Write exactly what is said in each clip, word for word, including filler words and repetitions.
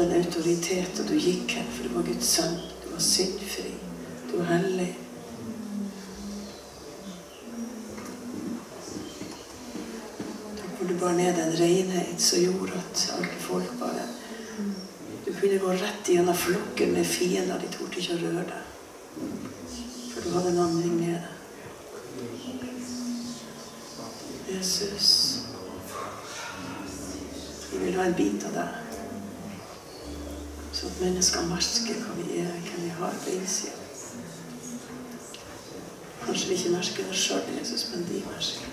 en autoritet, og du gikk her, for du var Guds sønn. Du var syndfri. Du var hellig. Da kom du bare ned en renhet som gjorde at alle folk bare... Du kunne gå rett gjennom flokken med fiender, de torde ikke å røre deg. For du hadde en andring med deg. Jesus, vi vil ha en bit av deg. Så at mennesker merker hva vi er, hva vi har på innsiden. Kanskje vi ikke merker det selv, Jesus, men de merker det.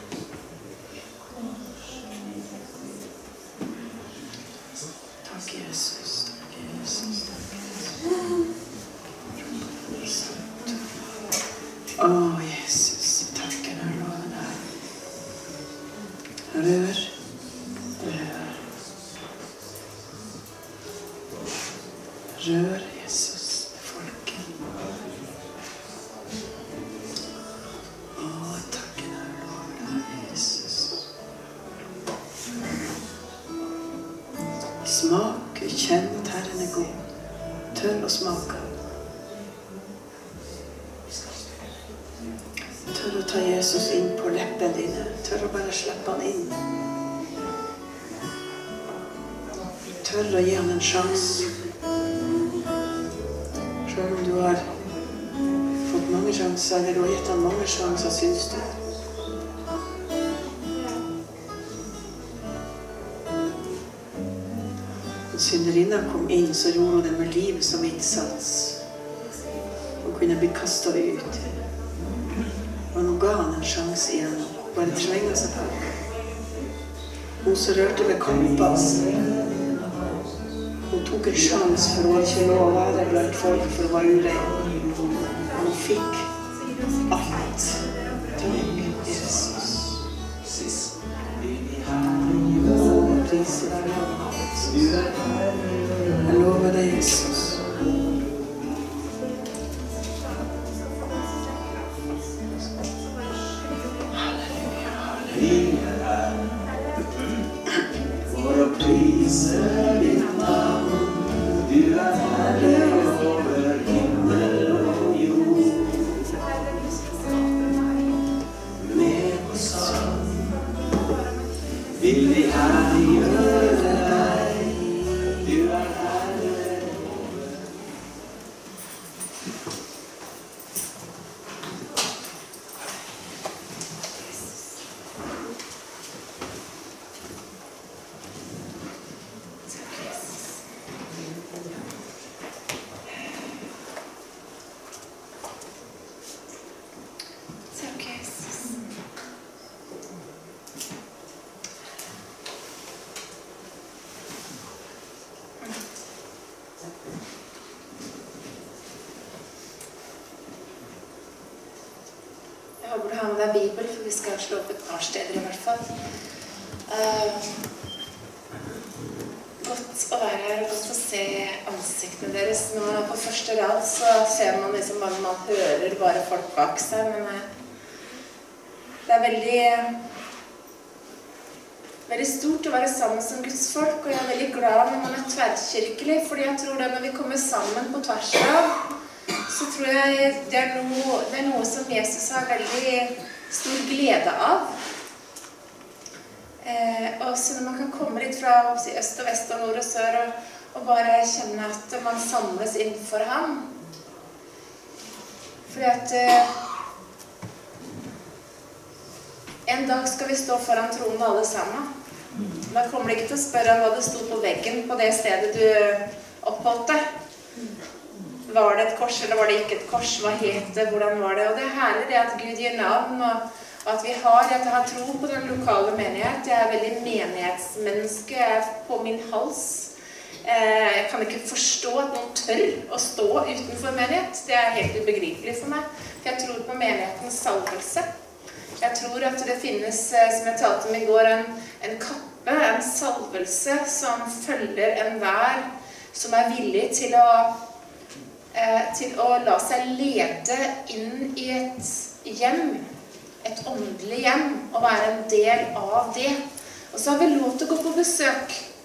Takk, Jesus. Takk, Jesus. Takk, Jesus. Å, Jesus, jeg takker deg, loven deg. Rør, rør. Rør, Jesus, folket. Å, takker deg, loven deg, Jesus. Smak, kjenn at Herren er god. Tør å smake. Tør å ta Jesus inn på leppen dine. Tør å bare slippe han inn. Tør å gi han en sjanse. Selv om du har fått mange sjanser, eller du har gitt han mange sjanser, synes du. Når synderinna kom inn, så gjorde hun det med livet som innsats. Hun kunne bli kastet ut. Og nå ga han en sjanse igjen. Bare trenger seg på. Hun så rørte ved kompass. Hun tok en sjans, for hun hadde ikke lov å være blant folk for å være urein. Hun fikk alt. Takk, Jesus. Å, priser deg, Jesus. Jeg lover deg, Jesus. Jeg håper du har med deg Bibel, for vi skal slå opp et par steder i hvert fall. Uh, godt å være her, godt å se ansiktene deres. Nå på første rad så ser man liksom bare, man hører bare folk bak seg, men uh, det er veldig, veldig stort å være sammen som Guds folk, og jeg er veldig glad når man er tverrkirkelig, fordi jeg tror det når vi kommer sammen på tvers av, så tror jeg det er, noe, det er noe som Jesus har veldig stor glede av. Eh, og så når man kan komme litt fra øst og vest og nord og sør og, og bare kjenne at man samles innenfor ham. Fordi at eh, en dag skal vi stå foran tronen alle sammen. Da kommer de ikke til å spørre hva det stod på veggen på det stedet du oppholdt deg. Var det et kors, eller var det ikke et kors? Hva het det? Hvordan var det? Og det er herlig det at Gud gir navn, og at vi har, at jeg har tro på den lokale menighet. Jeg er veldig menighetsmenneske, jeg er på min hals. Jeg kan ikke forstå at noen tør å stå utenfor menighet. Det er helt ubegripelig for meg. For jeg tror på menighetens salvelse. Jeg tror at det finnes, som jeg talte om i går, en, en kappe, en salvelse som følger enhver som er villig til å til å la seg lede inn i et hjem, et åndelig hjem, og være en del av det. Og så har vi lov til å gå på besøk.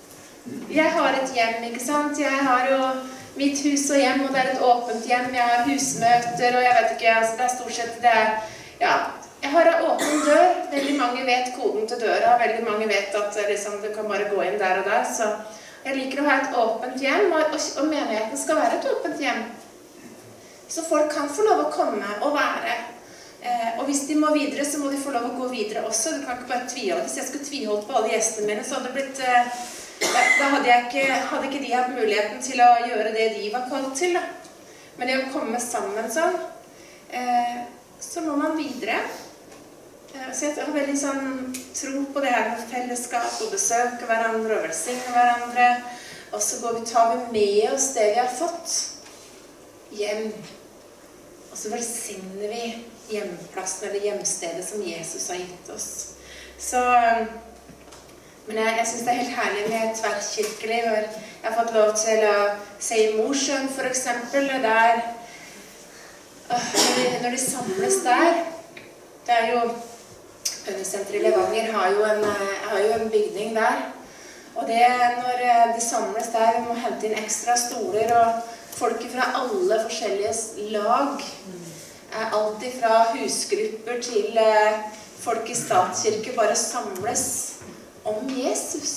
Jeg har et hjem, ikke sant? Jeg har jo mitt hus og hjem, og det er et åpent hjem. Jeg har husmøter, og jeg vet ikke, altså det er stort sett det er, ja, jeg har en åpen dør. Veldig mange vet koden til døra, veldig mange vet at liksom, du kan bare gå inn der og der, så jeg liker å ha et åpent hjem, og, og, og menigheten skal være et åpent hjem. Så folk kan få lov å komme og være. Eh, og hvis de må videre, så må de få lov å gå videre også. Du kan ikke bare tviholde. Hvis jeg skulle tviholdt på alle gjestene mine, så hadde det blitt... Eh, da hadde, jeg ikke, hadde ikke de hatt muligheten til å gjøre det de var kalt til. Da. Men det å komme sammen sånn, eh, så må man videre. Eh, så jeg har veldig sånn tro på det her med fellesskap og besøke hverandre og velsigne hverandre. Og så går vi, tar vi med oss det vi har fått hjem. Og så velsigner vi hjemplassen eller hjemstedet som Jesus har gitt oss. Så... Men jeg, jeg synes det er helt herlig med tverrkirkelig, hvor jeg har fått lov til å se i Mosjøen for eksempel, der, øh, når, de, når de samles der, det er jo, Bønnesenteret i Levanger har jo, en, har jo en bygning der, og det når de samles der, vi må hente inn ekstra stoler, og folk fra alle forskjellige lag, er alltid fra husgrupper til uh, folk i statskirke bare samles om Jesus.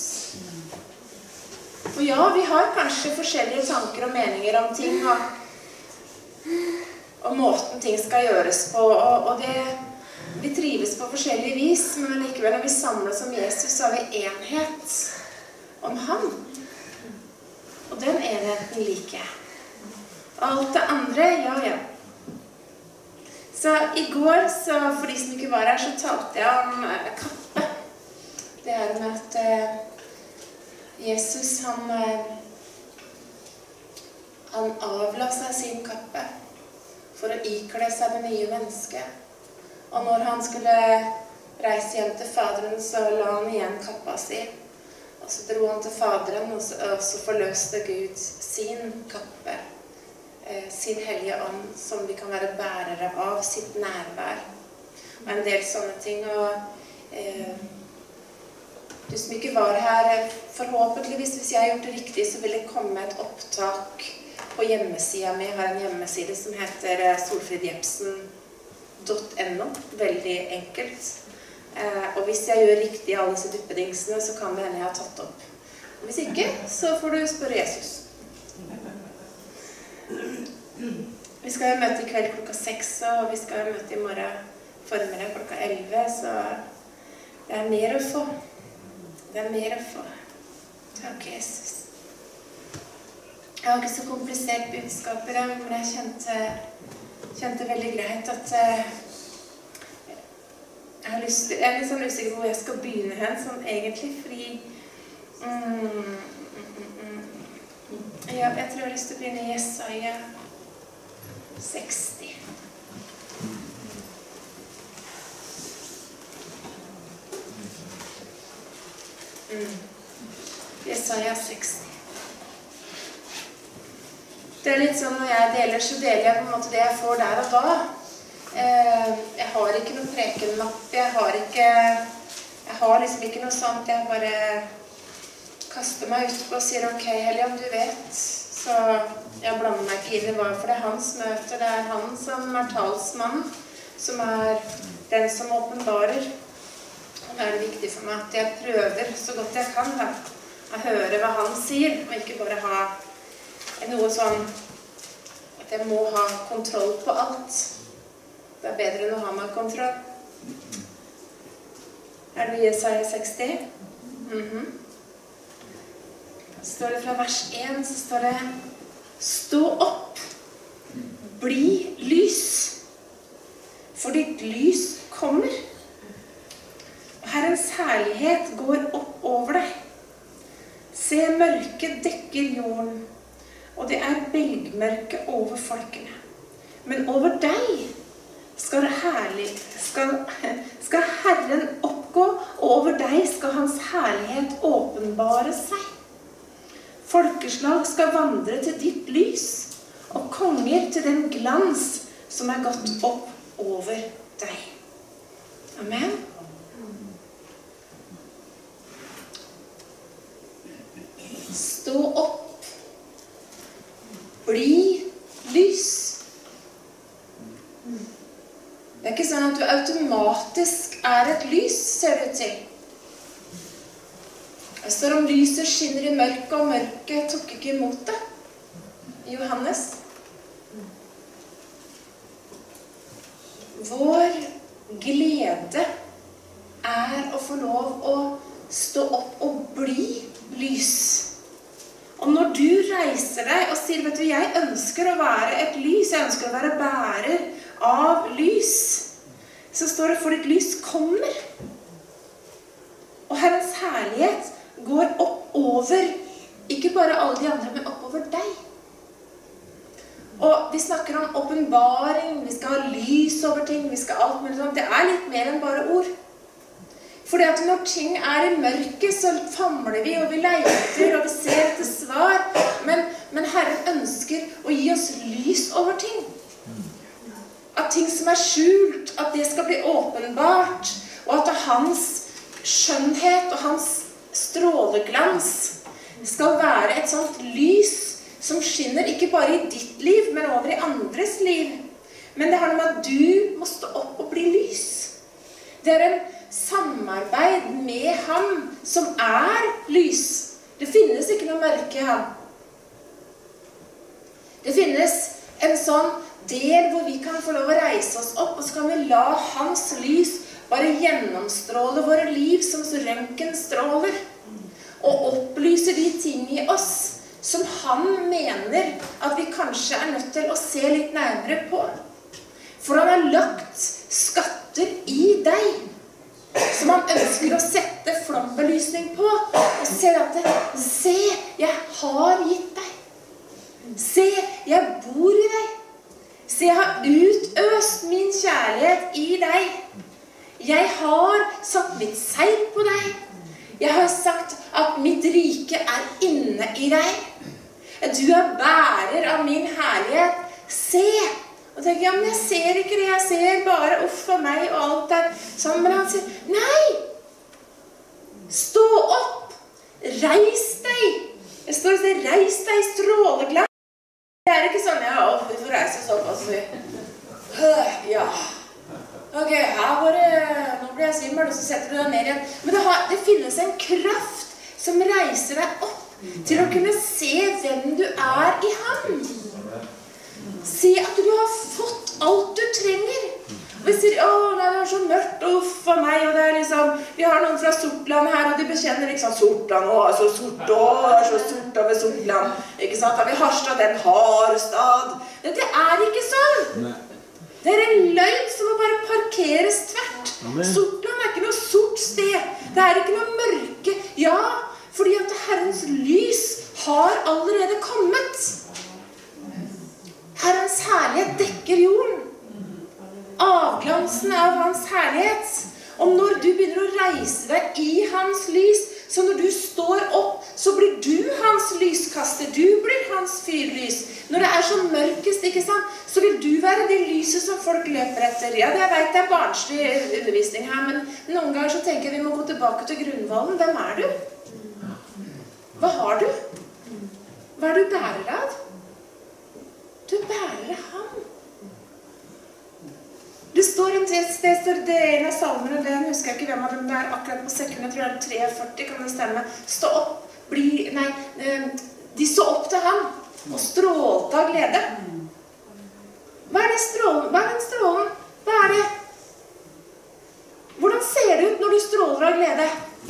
Og ja, vi har kanskje forskjellige tanker og meninger om ting, og, og måten ting skal gjøres på, og, og det, vi trives på forskjellige vis, men likevel når vi samles om Jesus, så har vi enhet om ham. Og den enheten liker jeg. Alt det andre, ja, ja. Så i går, så for de som ikke var her, så talte jeg om uh, kappe. Det er med at uh, Jesus, han, uh, han avla seg sin kappe for å ikle seg det nye mennesket. Og når han skulle reise hjem til faderen, så la han igjen kappa si. Og så dro han til faderen, og så, og så forløste Gud sin kappe. Sin hellige ånd, som vi kan være bærere av, sitt nærvær. Og en del sånne ting. Og eh, du som ikke var her, forhåpentligvis, hvis jeg har gjort det riktig, så vil det komme et opptak på hjemmesiden min. Jeg har en hjemmeside som heter solfridjepsen punktum no. Veldig enkelt. Eh, og hvis jeg gjør riktig alle disse duppedingsene, så kan det hende jeg har tatt opp. Og hvis ikke, så får du spørre Jesus. Vi skal jo møte i kveld klokka seks, og vi skal jo møte i morgen formiddag klokka elleve, så det er mer å få. Det er mer å få. Takk, Jesus. Jeg har ikke så komplisert budskap i dag, men jeg kjente, kjente veldig greit at uh, jeg, har lyst til, jeg er litt sånn usikker på hvor jeg skal begynne hen, sånn egentlig, fordi mm, mm, mm, ja, jeg tror jeg har lyst til å begynne i Jesaja seksti. Mm. Jesaja seksti. Det er litt sånn når jeg deler, så deler jeg på en måte det jeg får der og da. Eh, jeg har ikke noen prekennapp, jeg har ikke, jeg har liksom ikke noe sånt, jeg bare kaster meg ut på og sier, ok, Helligånd, du vet, så jeg blander meg ikke inn i hva, for det er hans møte, det er han som er talsmann, som er den som åpenbarer. Og da er det viktig for meg at jeg prøver så godt jeg kan da, å høre hva han sier, og ikke bare ha noe sånn at jeg må ha kontroll på alt. Det er bedre enn å ha meg kontroll. Er det Jesaja seksti? Mhm. Så står det fra vers én, så står det stå opp, bli lys, for ditt lys kommer. Og Herrens herlighet går opp over deg. Se, mørket dekker jorden, og det er belgmørke over folkene. Men over deg skal, herlig, skal, skal Herren oppgå, og over deg skal hans herlighet åpenbare seg. Folkeslag skal vandre til ditt lys, og konger til den glans som er gått opp over deg. Amen. stå opp, bli lys. Det er ikke sånn at du automatisk er et lys, ser det ut til. Det står om lyset skinner i mørket, og mørket tok ikke imot det. Johannes. Vår glede er å få lov å stå opp og bli lys. Og når du reiser deg og sier, vet du, jeg ønsker å være et lys, jeg ønsker å være bærer av lys, så står det, for ditt lys kommer. Og Herrens herlighet går opp over, ikke bare alle de andre, men opp over deg. Og vi snakker om åpenbaring, vi skal ha lys over ting, vi skal alt mulig sånt. Det er litt mer enn bare ord. Fordi at når ting er i mørket, så famler vi, og vi leiter, og vi ser etter svar. Men, men Herren ønsker å gi oss lys over ting. At ting som er skjult, at det skal bli åpenbart, og at hans skjønnhet og hans stråleglans skal være et sånt lys som skinner ikke bare i ditt liv, men over i andres liv. Men det har noe med at du må stå opp og bli lys. Det er en samarbeid med ham som er lys. Det finnes ikke noe mørke i ham. Det finnes en sånn del hvor vi kan få lov å reise oss opp, og så kan vi la hans lys bare gjennomstråle våre liv som røntgenstråler, og opplyse de ting i oss som han mener at vi kanskje er nødt til å se litt nærmere på. For han har lagt skatter i deg, som han ønsker å sette flombelysning på, og se at det, se, jeg har gitt deg. Se, jeg bor i deg. Se, jeg har utøst min kjærlighet i deg. Jeg har satt mitt seil på deg. Jeg har sagt at mitt rike er inne i deg. Du er bærer av min herlighet. Se! Og tenker, ja, men jeg ser ikke det. Jeg ser bare uff for meg og alt der. Sånn, men han sier, nei! Stå opp! Reis deg! Jeg står og sier, reis deg, stråleglans. Det er ikke sånn, ja, å, vi får reise oss opp, altså. Ja. Ok, her var det, nå blir jeg svimmel, og så setter du deg ned igjen. Men det, har, det finnes en kraft som reiser deg opp til å kunne se hvem du er i ham. Se at du har fått alt du trenger. Og vi sier, å, nei, det er så mørkt, uff for meg, og det er liksom, vi har noen fra Sortland her, og de bekjenner liksom Sortland, å, så sort, å, det er så sort over Sortland, ikke sant? Da vi Harstad, den Harstad. Det er ikke sånn. Det er en løgn som må bare parkeres tvert. Amen. Sortland er ikke noe sort sted. Det er ikke noe mørke. Ja, fordi at Herrens lys har allerede kommet. Herrens herlighet dekker jorden. Avglansen av hans herlighet. Og når du begynner å reise deg i hans lys, så når du står opp, så blir du hans lyskaster. Du blir hans fyrlys. Når det er så mørkest, ikke sant, så vil du være det lyset som folk løper etter. Ja, jeg vet det er barnslig undervisning her, men noen ganger så tenker jeg vi må gå tilbake til grunnvallen. Hvem er du? Hva har du? Hva er du bærer av? Du bærer av ham. Det står en sted, står det en av salmene, det husker jeg ikke hvem av dem det er akkurat på sekunden, jeg tror det er treogførti, kan det stemme. Stå opp, bli, nei, de så opp til ham, og strålte av glede. Hva er det strålen? Hva er den strålen? Hva er det? Hvordan ser det ut når du stråler av glede?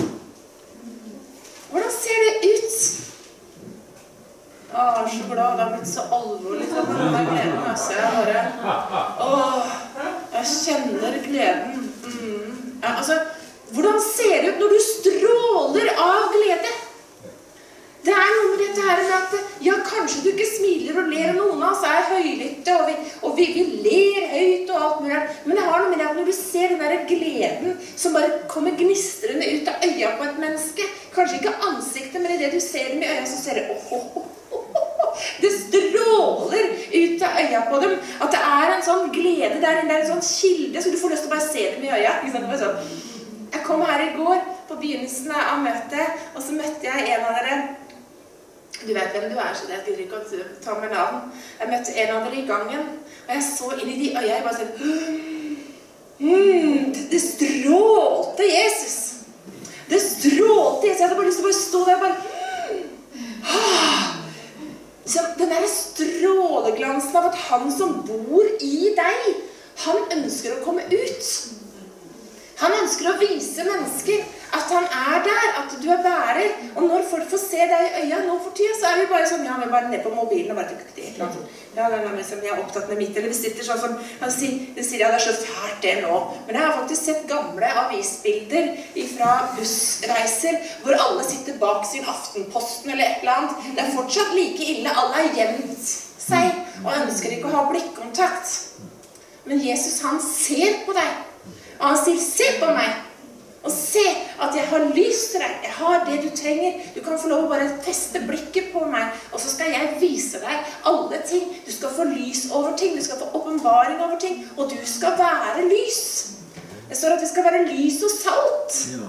Hvordan ser det ut? Åh, jeg er så glad, det har blitt så alvorlig for meg, den gleden, altså, jeg bare, åh, jeg kjenner gleden. Mm. Ja, altså, hvordan ser det ut når du stråler av glede? Det er noe med dette her med at, ja, kanskje du ikke smiler og ler, og noen av oss er høylytte, og, vi, og vi, vi ler høyt og alt mulig, men det har noe med det at når du ser den der gleden som bare kommer gnistrende ut av øya på et menneske, kanskje ikke ansiktet, men i det du ser dem i øya, så ser det, åh, åh, åh. Det stråler ut av øya på dem. At det er en sånn glede der, det er en sånn kilde, så du får lyst til å bare se dem i øya. Jeg kom her i går på begynnelsen av møtet, og så møtte jeg en av dere Du vet hvem du er, så det gidder ikke å ta med navn. Jeg møtte en av dere i gangen, og jeg så inn i de øya, jeg bare sånn, mm, det, det strålte Jesus. Det strålte Jesus. Jeg hadde bare lyst til å bare stå der og bare, mm, så den der stråleglansen av at han som bor i deg, han ønsker å komme ut. Han ønsker å vise mennesker at han er der, at du er bærer. Og når folk får se deg i øya nå for tida, så er vi bare sånn, ja, vi er bare ned på mobilen og bare tykker det. Ja, det er liksom, jeg er opptatt med mitt, eller vi sitter sånn som, han sier, det sier, ja, det er så fælt det nå. Men jeg har faktisk sett gamle avisbilder fra bussreiser, hvor alle sitter bak sin Aftenposten eller et eller annet. Det er fortsatt like ille, alle har gjemt seg, og ønsker ikke å ha blikkontakt. Men Jesus, han ser på deg. Og han sier, se på meg, og se at jeg har lys til deg. Jeg har det du trenger. Du kan få lov å bare feste blikket på meg, og så skal jeg vise deg alle ting. Du skal få lys over ting, du skal få åpenbaring over ting, og du skal være lys. Det står at vi skal være lys og salt. Ja.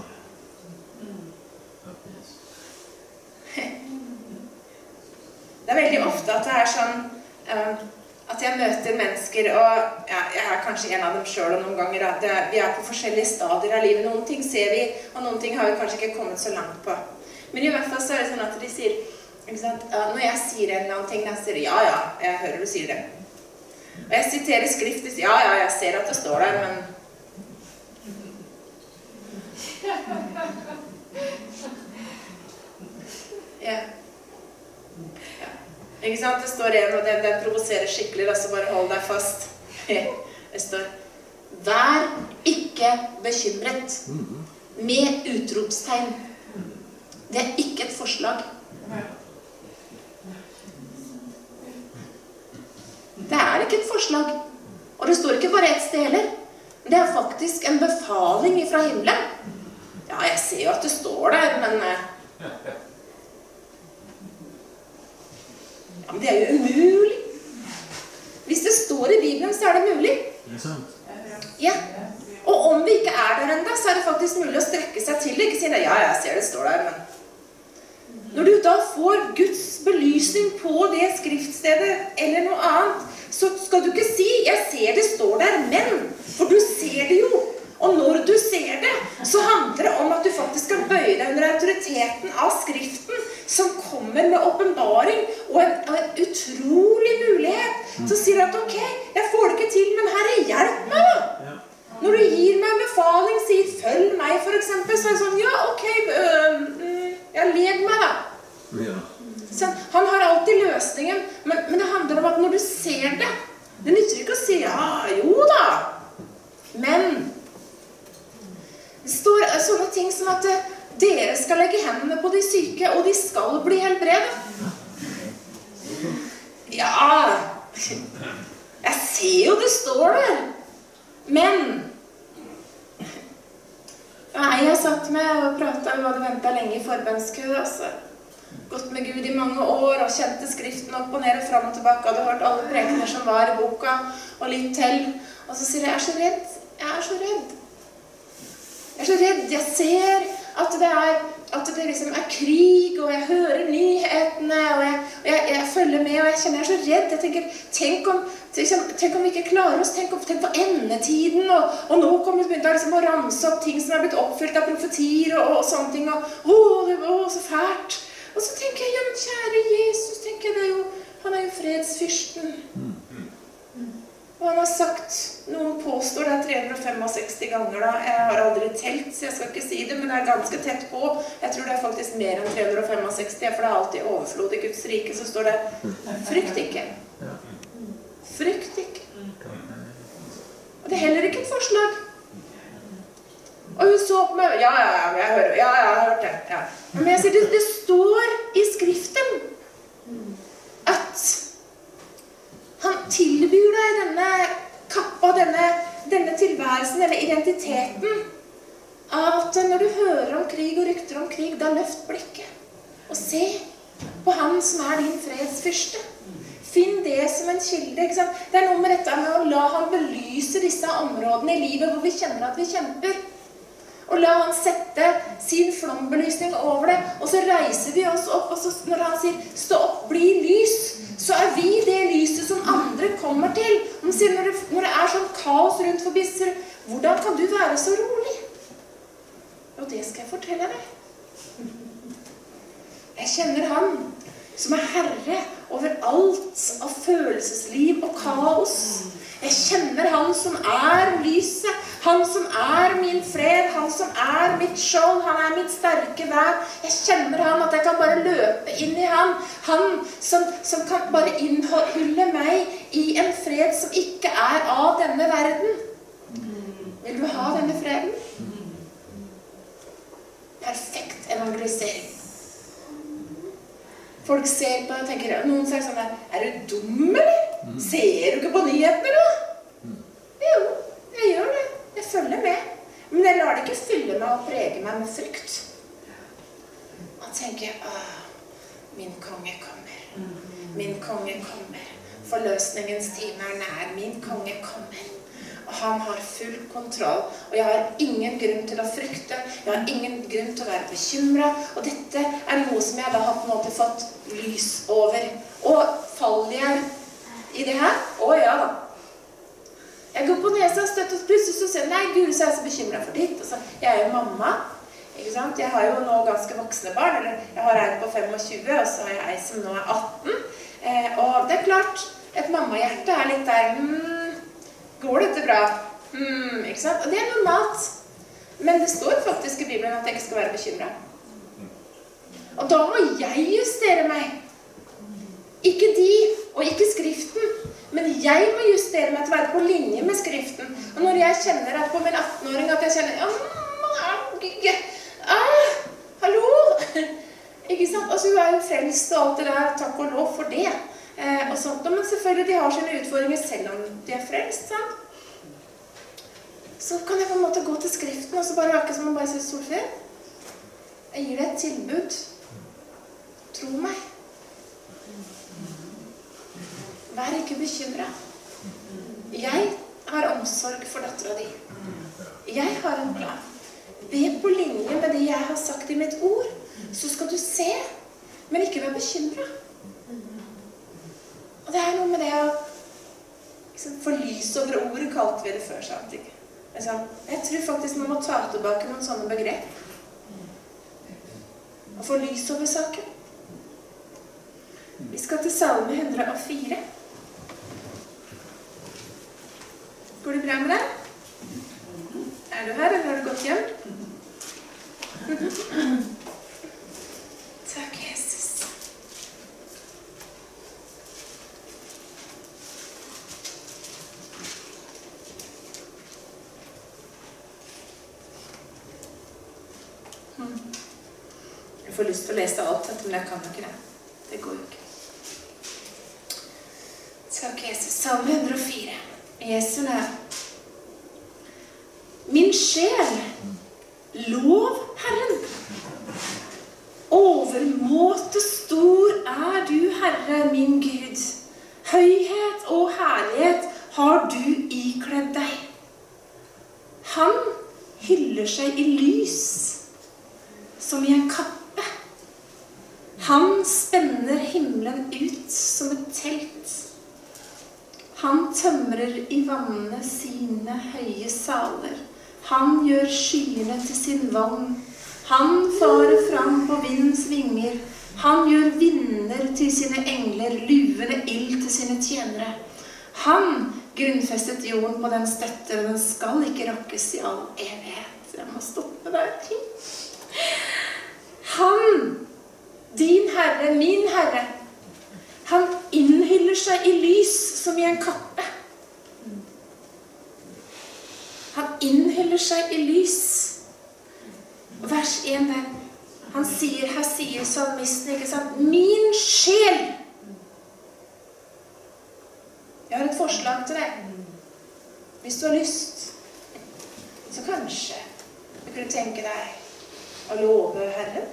Det er veldig ofte at det er sånn, um, at jeg møter mennesker, og ja, jeg er kanskje en av dem selv, og noen ganger at det, vi er på forskjellige stadier av livet. Noen ting ser vi, og noen ting har vi kanskje ikke kommet så langt på. Men i hvert fall så er det sånn at de sier, ikke sant, når jeg sier en eller annen ting, jeg sier, ja, ja, jeg hører du sier det. Og jeg siterer skrift, ja, ja, jeg ser at det står der, men... Ja. Ja. Ikke sant? Det står en, og den, den provoserer skikkelig, så bare hold deg fast. Det står, vær ikke bekymret med utropstegn. Det er ikke et forslag. Det er ikke et forslag. Og det står ikke bare et sted heller. Det er faktisk en befaling fra himmelen. Ja, jeg ser jo at det står der, men... Ja, men det er jo umulig. Hvis det står i Bibelen, så er det mulig. Ja. Og om vi ikke er der enda, så er det faktisk mulig å strekke seg til det. Ikke si det, ja, jeg ser det står der, men... Når du da får Guds belysning på det skriftstedet, eller noe annet, så skal du ikke si, jeg ser det står der, men... For du ser det jo. Og når du ser det, så handler det om at du faktisk skal bøye deg under autoriteten av skriften, som kommer med åpenbaring og en, en utrolig mulighet. Så sier du at, ok, jeg får det ikke til, men Herre, hjelp meg da. Når du gir meg en befaling, sier, følg meg for eksempel, så er det sånn, ja, ok, øh, jeg led meg da. Ja. Så han har alltid løsningen, men, men det handler om at når du ser det, det nytter ikke å si, ja, jo da, men det står sånne ting som at dere skal legge hendene på de syke, og de skal bli helbredet. Ja, jeg ser jo det står der, men jeg har satt meg og pratet og hadde ventet lenge i forbønnskø, altså. Gått med Gud i mange år og kjente skriften opp og ned og frem og tilbake, hadde hørt alle prekener som var i boka og litt til, og så sier jeg, jeg er så redd, jeg er så redd. Jeg er så redd, jeg ser at det, er, at det liksom er krig, og jeg hører nyhetene, og jeg, og jeg, jeg følger med, og jeg kjenner jeg er så redd. Jeg tenker, tenk om, liksom, tenk om vi ikke klarer oss, tenk, om, tenk på endetiden, og, og nå kommer vi begynne liksom, å ramse opp ting som er blitt oppfylt av profetier, og, og sånne ting, og å, det var så fælt. Og så tenker jeg, ja, men kjære Jesus, tenker jeg, det er jo, han er jo fredsfyrsten. Og han har sagt, noen påstår det er tre hundre sekstifem ganger da, jeg har aldri telt, så jeg skal ikke si det, men det er ganske tett på. Jeg tror det er faktisk mer enn tre hundre sekstifem, for det er alltid overflod i Guds rike, så står det, frykt ikke. Frykt ikke. Og det er heller ikke et forslag. Og hun så på meg, ja, ja, ja, jeg hører, ja, jeg har hørt det. Ja. Men jeg sier, det, det står i skriften at han tilbyr deg denne kappa, denne, denne tilværelsen, denne identiteten, av at når du hører om krig og rykter om krig, da løft blikket. Og se på han som er din fredsfyrste. Finn det som en kilde, ikke sant? Det er noe med dette med å la han belyse disse områdene i livet hvor vi kjenner at vi kjemper. Og la han sette sin flombelysning over det. Og så reiser vi oss opp, og så når han sier, stå opp, bli lys, så er vi det lyset som andre kommer til. Han sier, når det, når det er sånn kaos rundt forbi, så sier, hvordan kan du være så rolig? Og det skal jeg fortelle deg. Jeg kjenner han som er herre over alt av følelsesliv og kaos. Jeg kjenner han som er lyset, han som er min fred, han som er mitt skjold, han er mitt sterke vær. Jeg kjenner han, at jeg kan bare løpe inn i han. Han som, som kan bare innhylle meg i en fred som ikke er av denne verden. Vil du ha denne freden? Perfekt evangelisering. Folk ser på og tenker, noen sier sånn der, er du dum, eller? Ser du ikke på nyhetene, da? Jo, jeg gjør det. Jeg følger med. Men jeg lar det ikke fylle meg og prege meg med frykt. Og tenker, åh, min konge kommer. Min konge kommer. Forløsningens time er nær. Min konge kommer. Og han har full kontroll, og jeg har ingen grunn til å frykte, jeg har ingen grunn til å være bekymret, og dette er noe som jeg da har på en måte fått lys over. Og faller jeg i det her? Å ja da. Jeg går på nesa og støtter, og plutselig så sier jeg, nei, Gud, så er jeg så bekymret for ditt. Og så, jeg er jo mamma, ikke sant? Jeg har jo nå ganske voksne barn, eller jeg har en på tjuefem, og så har jeg en som nå er atten. Eh, og det er klart, et mammahjerte er litt der, hmm, går dette bra? Hmm, ikke sant? Og det er normalt. Men det står faktisk i Bibelen at jeg ikke skal være bekymret. Og da må jeg justere meg. Ikke de, og ikke skriften. Men jeg må justere meg til å være på linje med skriften. Og når jeg kjenner at på min atten-åring at jeg kjenner, ah, hallo! Ikke sant? Og så hun er jo frelst og alt det der, takk og lov for det. Eh, og sånt, men selvfølgelig de har sine utfordringer selv om de er frelst, sant? Så kan jeg på en måte gå til skriften, og så bare akkurat som man bare sier, Solfrid, jeg gir deg et tilbud. Tro meg. Vær ikke bekymret. Jeg har omsorg for datteren din. Jeg har en plan. Be på linje med det jeg har sagt i mitt ord, så skal du se, men ikke være bekymret. Og det er noe med det å liksom, få lys over ordet, kalte vi det før samtidig. Jeg tror faktisk man må ta tilbake noen sånne begrep. Og få lys over saken. Vi skal til Salme hundre og fire. Går det bra med deg? Er du her, eller har du gått hjem? Takk, Jesus. Jeg får lyst til å lese alt dette, men jeg kan ikke det. Det går jo ikke. Takk, Jesus. Salme hundre og fire. Jesu navn. Min sjel, lov Herren. Overmåte stor er du, Herre, min Gud. Høyhet og herlighet har du ikledd deg. Han hyller seg i lys, som i en kappe. Han spenner himmelen ut som et telt. Han tømrer i vannene sine høye saler. Han gjør skyene til sin vann. Han farer fram på vindens vinger. Han gjør vinder til sine engler, luvende ild til sine tjenere. Han grunnfestet jorden på den støtter, og den skal ikke rokkes i all evighet. Jeg må stoppe der. Han, din Herre, min Herre, han innhyller seg i lys som i en kappe. Han innhyller seg i lys. Vers en der, han sier, her sier salmisten, ikke sant? Min sjel. Jeg har et forslag til deg. Hvis du har lyst, så kanskje du kunne tenke deg å love Herren.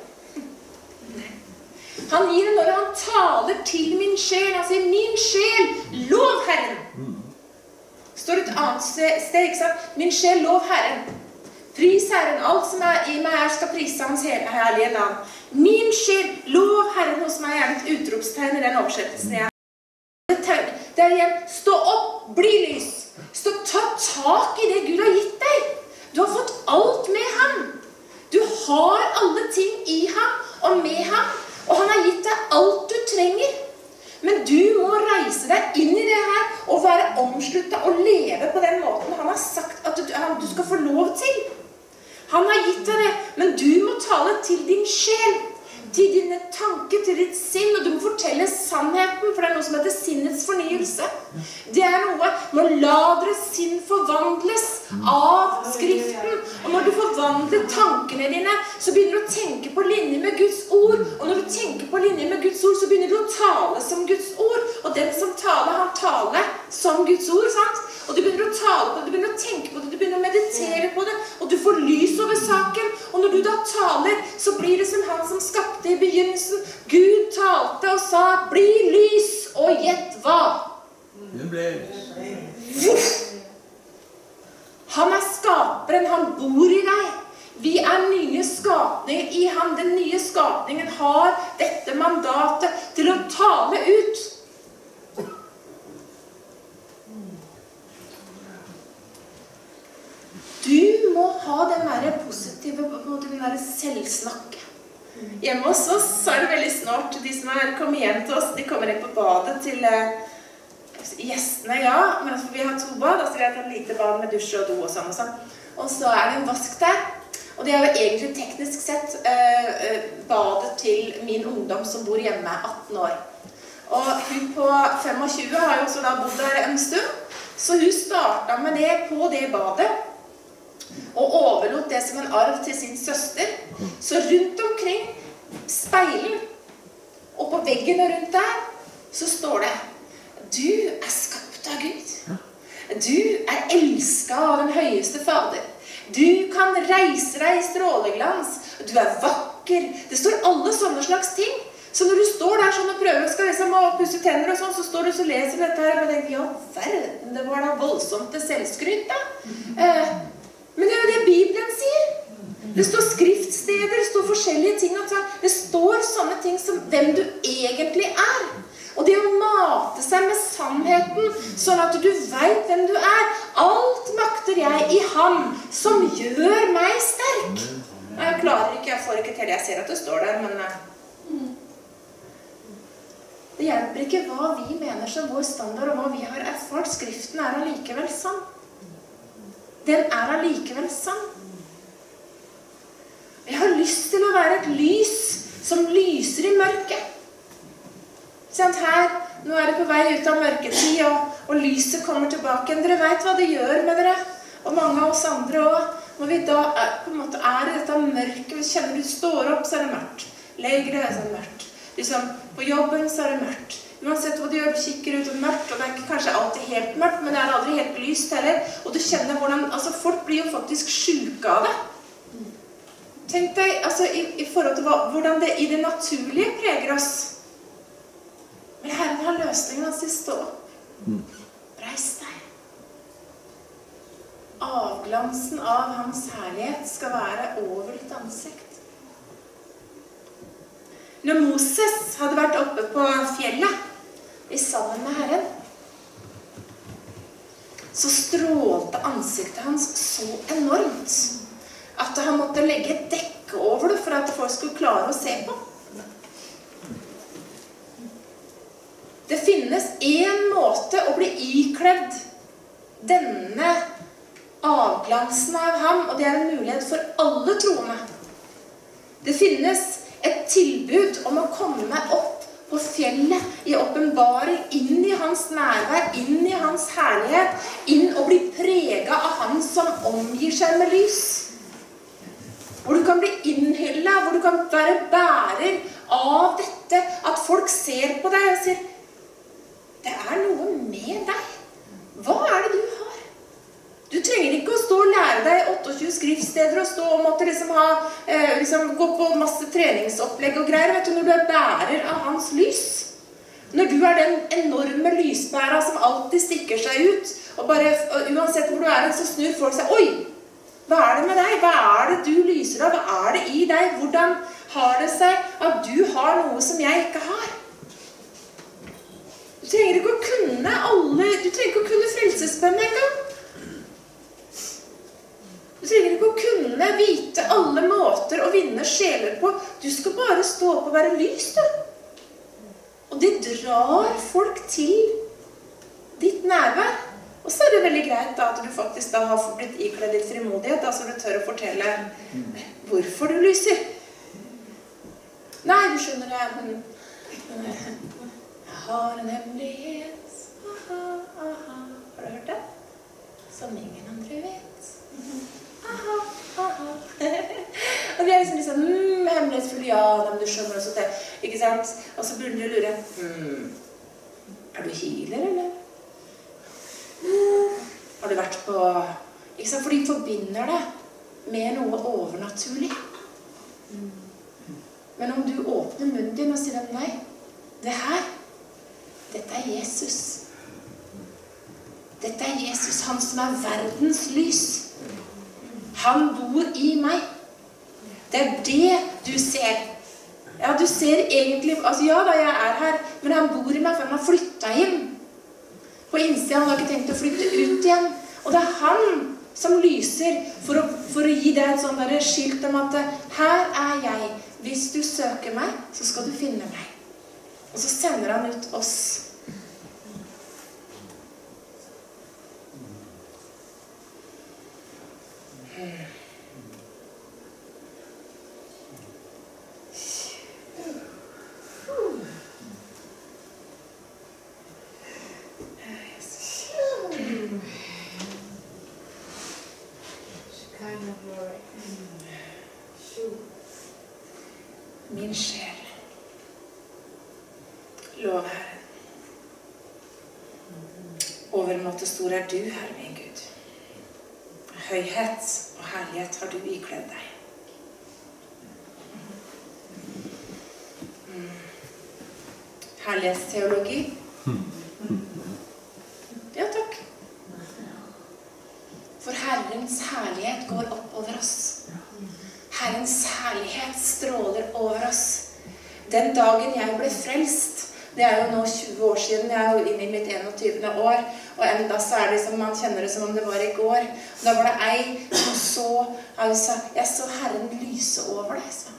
Han gir det når han taler til min sjel. Han sier, min sjel, lov Herren. Står et annet sted, ikke sant? Min sjel, lov Herren. Pris Herren, alt som er i meg er skal prise hans herlige navn. Min sjel, lov Herren hos meg, er et utropstegn i den oversettelsen jeg. Det er igjen, stå opp, bli lys. Stå, ta tak i det Gud har gitt deg. Du har fått alt med ham. Du har alle ting i ham og med ham, og han har gitt deg alt du trenger. Men du må reise deg inn i det her og være omsluttet og leve på den måten han har sagt at du, han, du skal få lov til. Han har gitt deg det, men du må tale til din sjel, til dine tanker, til ditt sinn, og du må fortelle sannheten, for det er noe som heter sinnets fornyelse. Det er noe med å la deres sinn forvandles av Skriften, og når du forvandler tankene dine, så begynner du å tenke på linje med Guds ord, og når du tenker på linje med Guds ord, så begynner du å tale som Guds ord, og den som taler, han taler som Guds ord, sant? Og du begynner å tale på det, du begynner å tenke på det, du begynner å meditere på det, og du får lys over saken, og når du da taler, så blir det som han som skapte i begynnelsen. Gud talte og sa, bli lys, og gjett hva? Det ble Vuff! Han er skaperen, han bor i deg. Vi er nye skapninger i ham. Den nye skapningen har dette mandatet til å tale ut. Du må ha den der positive, den der selvsnakket. Hjemme hos oss så er det veldig snart, de som er kommet hjem til oss, de kommer inn på badet til eh, gjestene, ja, men altså, vi har to bad, altså vi har et lite bad med dusj og do og sånn og sånn. Og så er det en vask der, og det er jo egentlig teknisk sett eh, badet til min ungdom som bor hjemme, atten år. Og hun på tjuefem har jo også da bodd der en stund, så hun startet med det på det badet, og overlot det som en arv til sin søster. Så rundt omkring speilen, og på veggen og rundt der, så står det, du er skapt av Gud. Du er elsket av den høyeste fader. Du kan reise deg i stråleglans. Du er vakker. Det står alle sånne slags ting. Så når du står der sånn og prøver skal liksom å pusse tenner og sånn, så står du og leser dette her, og tenker, ja, verden, det var da voldsomt til selvskryt da. Eh, Men det er jo det Bibelen sier. Det står skriftsteder, det står forskjellige ting. Det står sånne ting som hvem du egentlig er. Og det å mate seg med sannheten, sånn at du vet hvem du er. Alt makter jeg i ham som gjør meg sterk. Jeg klarer ikke, jeg får ikke til. Jeg ser at det står der, men det hjelper ikke hva vi mener som vår standard, og hva vi har erfart. Skriften er allikevel sann. Den er allikevel sann. Jeg har lyst til å være et lys som lyser i mørket. Sånn her, nå er det på vei ut av mørketid, og, og lyset kommer tilbake. Dere vet hva det gjør med dere, og mange av oss andre også. Når vi da er, på en måte er i dette mørket, vi kjenner du står opp, så er det mørkt. Legger deg, så er det mørkt. Liksom, på jobben så er det mørkt. Uansett hva du gjør, du kikker ut og mørkt, og det er ikke kanskje alltid helt mørkt, men det er aldri helt lyst heller. Og du kjenner hvordan, altså folk blir jo faktisk syke av det. Tenk deg, altså i, i forhold til hva, hvordan det i det naturlige preger oss. Men Herren har løsningen hans til stå. Reis deg. Avglansen av hans herlighet skal være over ditt ansikt. Når Moses hadde vært oppe på fjellet, i sammen med Herren, så strålte ansiktet hans så enormt, at han måtte legge et dekke over det, for at folk skulle klare å se på. Det finnes en måte å bli ikledd denne avglansen av ham, og det er en mulighet for alle troende. Det finnes et tilbud om å komme opp på fjellet i åpenbaring, inn i hans nærvær, inn i hans herlighet, inn og bli preget av han som omgir seg med lys. Hvor du kan bli innhyllet, hvor du kan være bærer av dette, at folk ser på deg og sier, det er noe med deg. Hva er det du har? Du trenger ikke å stå og lære deg tjueåtte skriftsteder og stå og måtte liksom ha, eh, liksom gå på masse treningsopplegg og greier, vet du, når du er bærer av hans lys. Når du er den enorme lysbæra som alltid stikker seg ut, og bare, og uansett hvor du er, så snur folk seg, oi, Hva er det med deg? Hva er det du lyser av? Hva er det i deg? Hvordan har det seg at du har noe som jeg ikke har? Du trenger ikke å kunne alle, du trenger ikke å kunne frelsesbønn engang. Du trenger ikke å kunne vite alle måter å vinne sjeler på. Du skal bare stå opp og være lys, du. Og det drar folk til ditt nærvær. Og så er det veldig greit da, at du faktisk da har blitt ikledd litt frimodighet, da, så du tør å fortelle hvorfor du lyser. Nei, du skjønner det. Jeg har en hemmelighet. Aha, aha. Har du hørt det? Som ingen andre vet. Aha, aha. Og vi er liksom liksom, mm, hemmelighetsfull, ja, men du skjønner også det. Ikke sant? Og så burde du lure, mm, er du healer, eller? Har du vært på... Ikke sant? For de forbinder det med noe overnaturlig. Men om du åpner munnen din og sier at nei, det her, dette er Jesus. Dette er Jesus, han som er verdens lys. Han bor i meg. Det er det du ser. Ja, du ser egentlig... Altså, ja da, jeg er her, men han bor i meg, for han har flyttet inn. På innsiden, han har ikke tenkt å flytte ut igjen. Og det er han som lyser for å, for å gi deg et sånt der skilt om at her er jeg. Hvis du søker meg, så skal du finne meg. Og så sender han ut oss. Min sjel, lov Herren. Overmåte stor er du, Herre min Gud. Høyhet og herlighet har du ikledd deg. Herlighetsteologi. Ja, takk. For Herrens herlighet går opp over oss. Herrens herlighet stråler over oss. Den dagen jeg ble frelst, det er jo nå tjue år siden, jeg er jo inne i mitt enogtyvende år, og enda så er det som man kjenner det som om det var i går. Da var det ei som så, jeg så Herren lyse over deg, sa.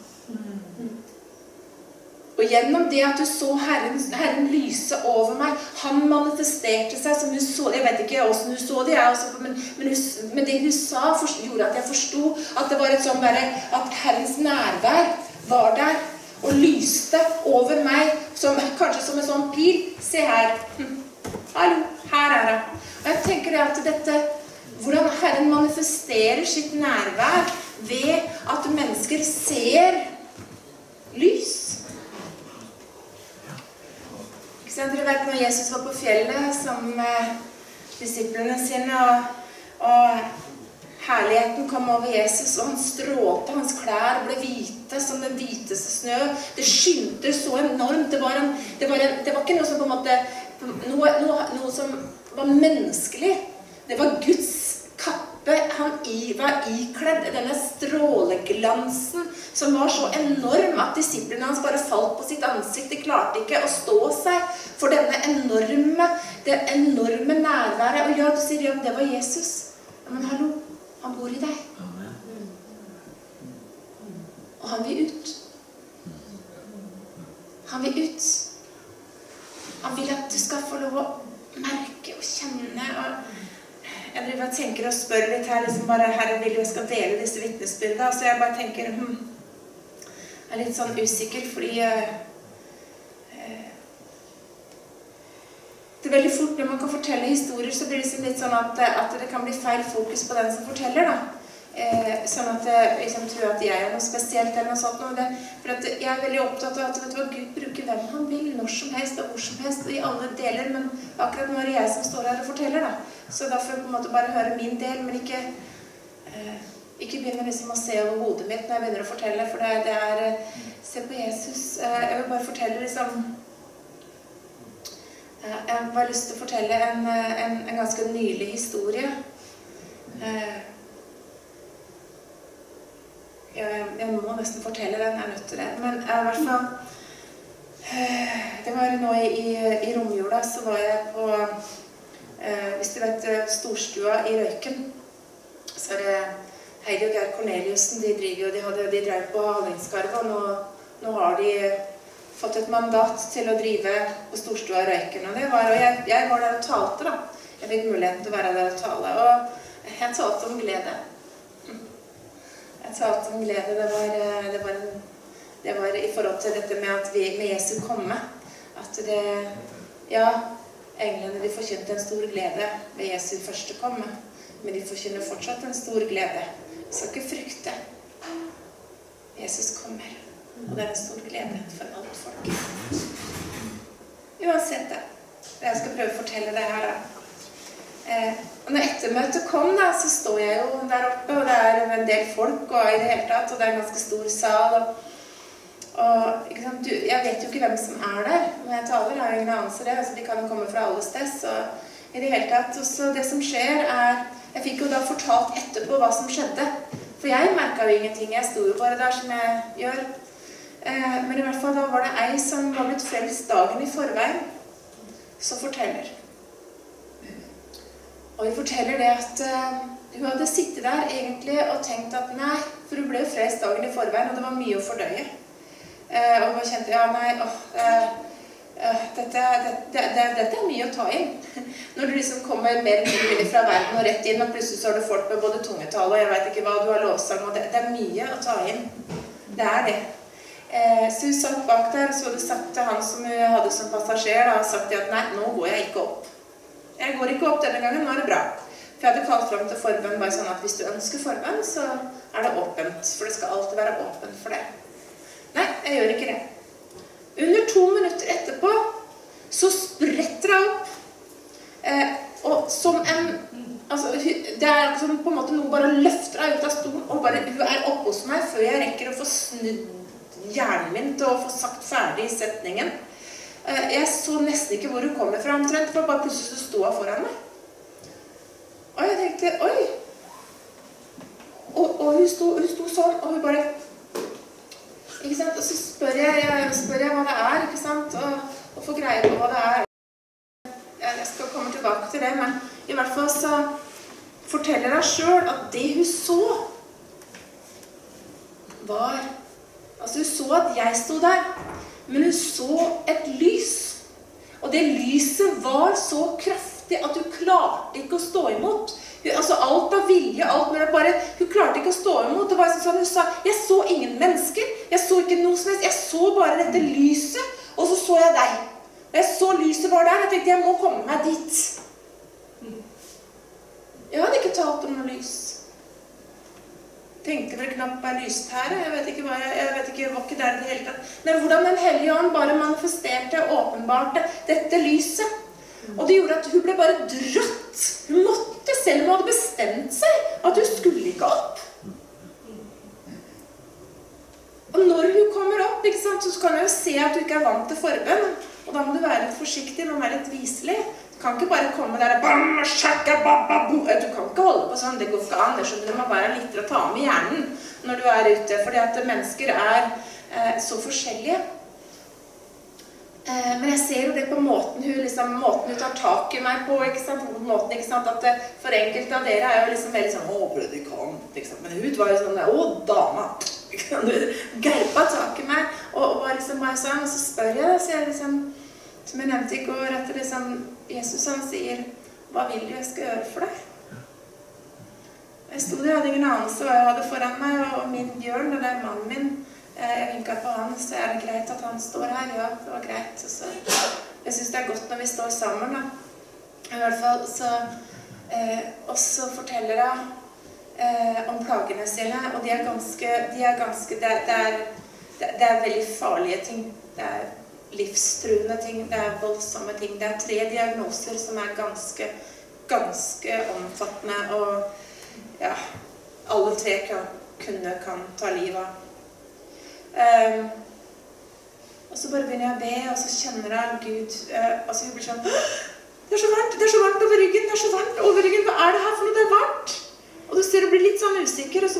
Og gjennom det at du så Herren, Herren lyse over meg, han manifesterte seg som hun så, jeg vet ikke hvordan hun så det, jeg også, men, men, hun, men det hun sa gjorde at jeg forstod at det var et sånn bare, at Herrens nærvær var der, og lyste over meg, som, kanskje som en sånn pil. Se her. Hallo, her er han. Og jeg tenker det at dette, hvordan Herren manifesterer sitt nærvær ved at mennesker ser lys. Dere vet når Jesus var på fjellet sammen med disiplene sine, og, og herligheten kom over Jesus, og han strålte, hans klær ble hvite som den hviteste snø. Det skynte så enormt. Det var, en, det var, en, det var ikke noe som på en måte, noe, noe, noe som var menneskelig. Det var Guds kappe. Han i, var ikledd denne stråleglansen som var så enorm at disiplene hans bare falt på sitt ansikt. De klarte ikke å stå seg for denne enorme, det enorme nærværet. Og ja, du sier, ja, men det var Jesus. Ja, men hallo, han bor i deg. Og han vil ut. Han vil ut. Han vil at du skal få lov å merke og kjenne. Og jeg driver og tenker og spør litt her, liksom bare, Herre vil jeg skal dele disse vittnesbyrdene. Så jeg bare tenker, hm, jeg er litt sånn usikker, fordi uh, det er veldig fort når man kan fortelle historier, så blir det liksom litt sånn at, at det kan bli feil fokus på den som forteller, da. Eh, sånn at jeg liksom tror at jeg er noe spesielt eller noe sånt. Noe det, for at jeg er veldig opptatt av at vet du hva, Gud bruker hvem han vil, når som helst og hvor som helst, og i alle deler, men akkurat nå er det jeg som står her og forteller, da. Så da får jeg på en måte bare høre min del, men ikke, eh, ikke begynne liksom å se over hodet mitt når jeg begynner å fortelle, for det, det er, se på Jesus. Eh, jeg vil bare fortelle liksom, eh, jeg har bare lyst til å fortelle en, en, en ganske nylig historie. Eh, jeg, jeg må nesten fortelle den, jeg er nødt til det. Men i hvert fall, det var nå i, i, i romjula, så var jeg på, eh, hvis du vet, Storstua i Røyken, så er det Heidi og Geir Corneliusen, de driver jo, de, hadde, de drev på Hallingskarvet, og nå, nå har de fått et mandat til å drive på Storstua i Røyken, og det var, og jeg, jeg var der og talte da. Jeg fikk muligheten til å være der og tale, og jeg talte om glede. Jeg talte om glede, det var, det var, en, det var i forhold til dette med at vi med Jesu komme, at det, ja, englene de forkynte en stor glede ved Jesu første komme, men de forkynner fortsatt en stor glede. Vi skal ikke frykte. Jesus kommer, og det er en stor glede for alt folk. Uansett det, jeg skal prøve å fortelle det her da. Eh, og når ettermøtet kom da, så står jeg jo der oppe, og det er en del folk og i det hele tatt, og det er en ganske stor sal, og, og ikke sant, du, jeg vet jo ikke hvem som er der når jeg taler, jeg har ingen anelse det, altså de kan jo komme fra alle steder, så i det hele tatt, og så det som skjer er, jeg fikk jo da fortalt etterpå hva som skjedde, for jeg merket jo ingenting, jeg sto jo bare der som jeg gjør, eh, men i hvert fall da var det ei som var blitt frelst dagen i forveien, som forteller. Og hun forteller det at uh, hun hadde sittet der egentlig og tenkt at nei, for hun ble jo frelst dagen i forveien, og det var mye å fordøye. Uh, og hun kjente, ja nei, åh, uh, uh, dette, dette, dette, dette er mye å ta inn. Når du liksom kommer mer mulig fra verden og rett inn, og plutselig så har du folk med både tungetall, og jeg vet ikke hva du har lovsang, og det, det er mye å ta inn. Det er det. Uh, så hun satt bak der, så hadde sagt til han som hun hadde som passasjer, da, og sagt at nei, nå går jeg ikke opp. Jeg går ikke opp denne gangen, nå er det bra. For jeg hadde kalt frem til forbønn bare sånn at hvis du ønsker forbønn, så er det åpent. For det skal alltid være åpent for det. Nei, jeg gjør ikke det. Under to minutter etterpå, så spretter jeg opp. Eh, og som en, altså, det er som på en måte noe bare løfter deg ut av stolen, og bare, hun er oppe hos meg før jeg rekker å få snudd hjernen min til å få sagt ferdig setningen. Jeg så nesten ikke hvor hun kommer fra omtrent, for bare plutselig så sto hun foran meg. Og jeg tenkte, oi! Og, og hun, sto, hun sto sånn, og hun bare... Ikke sant? Og så spør jeg, jeg, spør jeg hva det er, ikke sant? Og, og får greie på hva det er. Jeg skal komme tilbake til det, men i hvert fall så forteller jeg selv at det hun så var... Altså hun så at jeg sto der, men hun så et lys. Og det lyset var så kraftig at hun klarte ikke å stå imot. Hun, altså alt av vilje, alt med det bare, hun klarte ikke å stå imot. Det var sånn, hun sa, jeg så ingen mennesker, jeg så ikke noe som helst, jeg så bare dette lyset, og så så jeg deg. Og jeg så lyset var der, jeg tenkte, jeg må komme meg dit. Jeg hadde ikke talt om noe lys. Tenkte vel knapt på en lyspære, jeg vet ikke hva, jeg, jeg vet ikke, var ikke der i det hele tatt. Men hvordan den hellige ånd bare manifesterte og åpenbarte dette lyset. Og det gjorde at hun ble bare dratt. Hun måtte, selv om hun hadde bestemt seg, at hun skulle ikke opp. Og når hun kommer opp, ikke sant, så kan jeg jo se at du ikke er vant til forbønn. Og da må du være litt forsiktig, man må være litt viselig. Du kan ikke bare komme der og du kan ikke holde på sånn, det går ikke an. Det skjønner du, man bare litt å ta med hjernen når du er ute, fordi at mennesker er eh, så forskjellige. Eh, men jeg ser jo det på måten hun, liksom, måten hun tar tak i meg på, ikke sant? På måten, ikke sant? At det, for enkelte av dere er jo liksom veldig sånn, å, predikant, ikke sant? Men hun var jo sånn, å, dama, du gerpa tak i meg, og, og bare liksom bare sånn, og så spør jeg da, så jeg liksom, som jeg nevnte i går, at det liksom, Jesus han sier, hva vil du jeg skal gjøre for deg? Jeg stod der, jeg hadde ingen anelse hva jeg hadde foran meg, og min Bjørn, og det er mannen min, jeg vinket på han, så er det greit at han står her, ja, det var greit. Og så, jeg synes det er godt når vi står sammen, da. I hvert fall, så, eh, og så forteller jeg eh, om plagene sine, og de er ganske, de er ganske, det er, det er, det er veldig farlige ting. Det er livstruende ting, det er voldsomme ting. Det er tre diagnoser som er ganske, ganske omfattende, og ja, alle tre kan, kunne kan ta livet av. Um, og så bare begynner jeg å be, og så kjenner jeg Gud, uh, altså hun blir sånn, det er så varmt, det er så varmt over ryggen, det er så varmt over ryggen, hva er det her for noe, det er varmt? Og du ser du blir litt sånn usikker, og så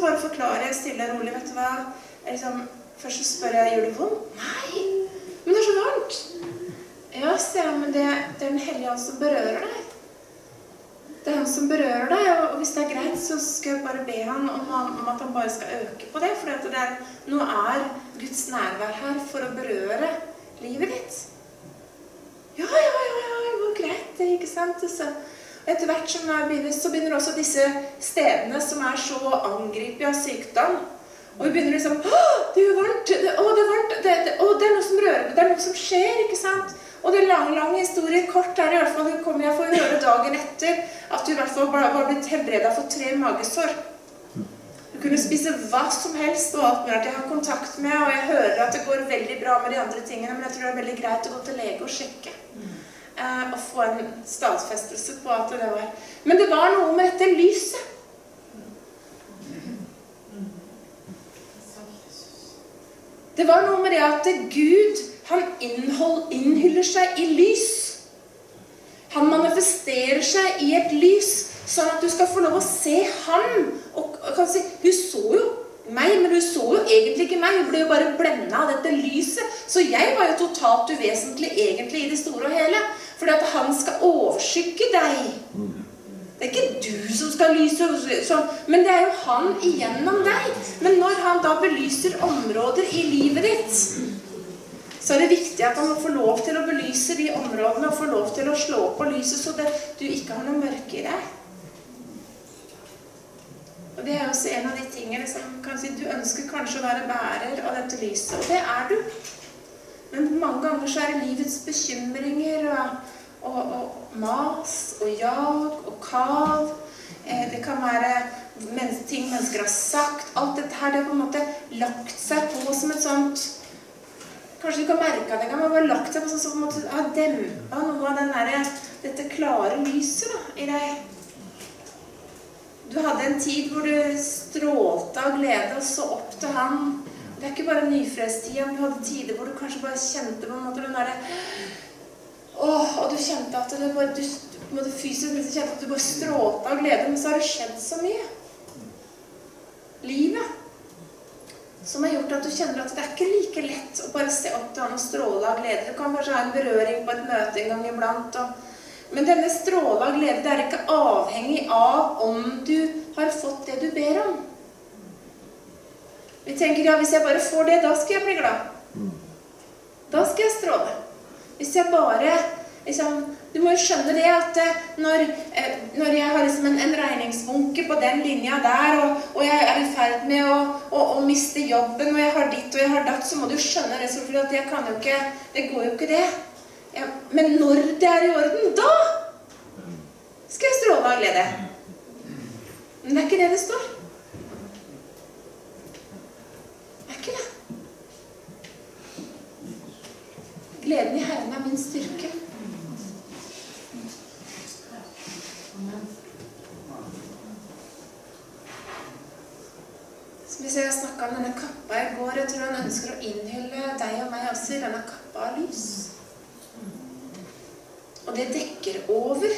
bare forklare stille og rolig, vet du hva? Jeg liksom, først så spør jeg, gjør det vondt? Nei, men det er så varmt. Ja, sier jeg, men det, det er den hellige ånd som berører deg. Det er han som berører deg, og hvis det er greit, så skal jeg bare be han om, om at han bare skal øke på det, for at det er, nå er Guds nærvær her for å berøre livet ditt. Ja, ja, ja, ja, det var greit, det er ikke sant? Så etter hvert som jeg begynner, så begynner også disse stedene som er så angripet av sykdom, og vi begynner liksom, åh, det er varmt, det, å, det er varmt, det, det, å, det er noe som rører, det er noe som skjer, ikke sant? Og det er lang, lang historie, kort er i hvert fall, det kommer jeg for å høre dagen etter, at du i hvert fall bare var blitt helbredet for tre magesår. Du kunne spise hva som helst, og alt med at jeg har kontakt med, og jeg hører at det går veldig bra med de andre tingene, men jeg tror det er veldig greit å gå til lege og sjekke. Eh, og få en stadfestelse på at det var. Men det var noe med dette lyset. Det var noe med det at Gud, han innhold, innhyller seg i lys. Han manifesterer seg i et lys, sånn at du skal få lov å se han. Og kan si, hun så jo meg, men hun så jo egentlig ikke meg. Hun ble jo bare blendet av dette lyset. Så jeg var jo totalt uvesentlig egentlig i det store og hele. Fordi at han skal overskygge deg. Det er ikke du som skal lyse, men det er jo han igjennom deg. Men når han da belyser områder i livet ditt, så er det viktig at han må få lov til å belyse de områdene, og få lov til å slå på lyset, så det, du ikke har noe mørke i deg. Og det er også en av de tingene som kan si, du ønsker kanskje å være bærer av dette lyset, og det er du. Men mange ganger så er det livets bekymringer, og Og, og mas, og jag, og kav. Eh, det kan være men, ting mennesker har sagt. Alt dette her, det har på en måte lagt seg på som et sånt, kanskje du kan merke det, men det har lagt seg på sånn som på en måte har dempet noe av den der, dette klare lyset da, i deg. Du hadde en tid hvor du strålte av glede og så opp til han. Det er ikke bare nyfrelstida, men du hadde tider hvor du kanskje bare kjente på en måte den der. Åh, og du kjente at det bare, du, du måtte fysisk kjente at du bare strålte av glede, men så har det skjedd så mye. Livet. Som har gjort at du kjenner at det er ikke like lett å bare se opp til han og stråle av glede. Du kan kanskje ha en berøring på et møte en gang iblant. Og, men denne stråle av glede, det er ikke avhengig av om du har fått det du ber om. Vi tenker, ja, hvis jeg bare får det, da skal jeg bli glad. Da skal jeg stråle. Hvis jeg bare, liksom, du må jo skjønne det at når, når jeg har liksom en, en regningsbunke på den linja der, og, og jeg er i ferd med å, å, å miste jobben, og jeg har ditt og jeg har datt, så må du skjønne det, for at jeg kan jo ikke, det går jo ikke det. Ja, men når det er i orden, da skal jeg stråle av glede. Men det er ikke det det står. Det er ikke det. Gleden i Herren er min styrke. Som vi ser, jeg snakket om denne kappa i går. Jeg tror han ønsker å innhylle deg og meg også i denne kappa av lys. Og det dekker over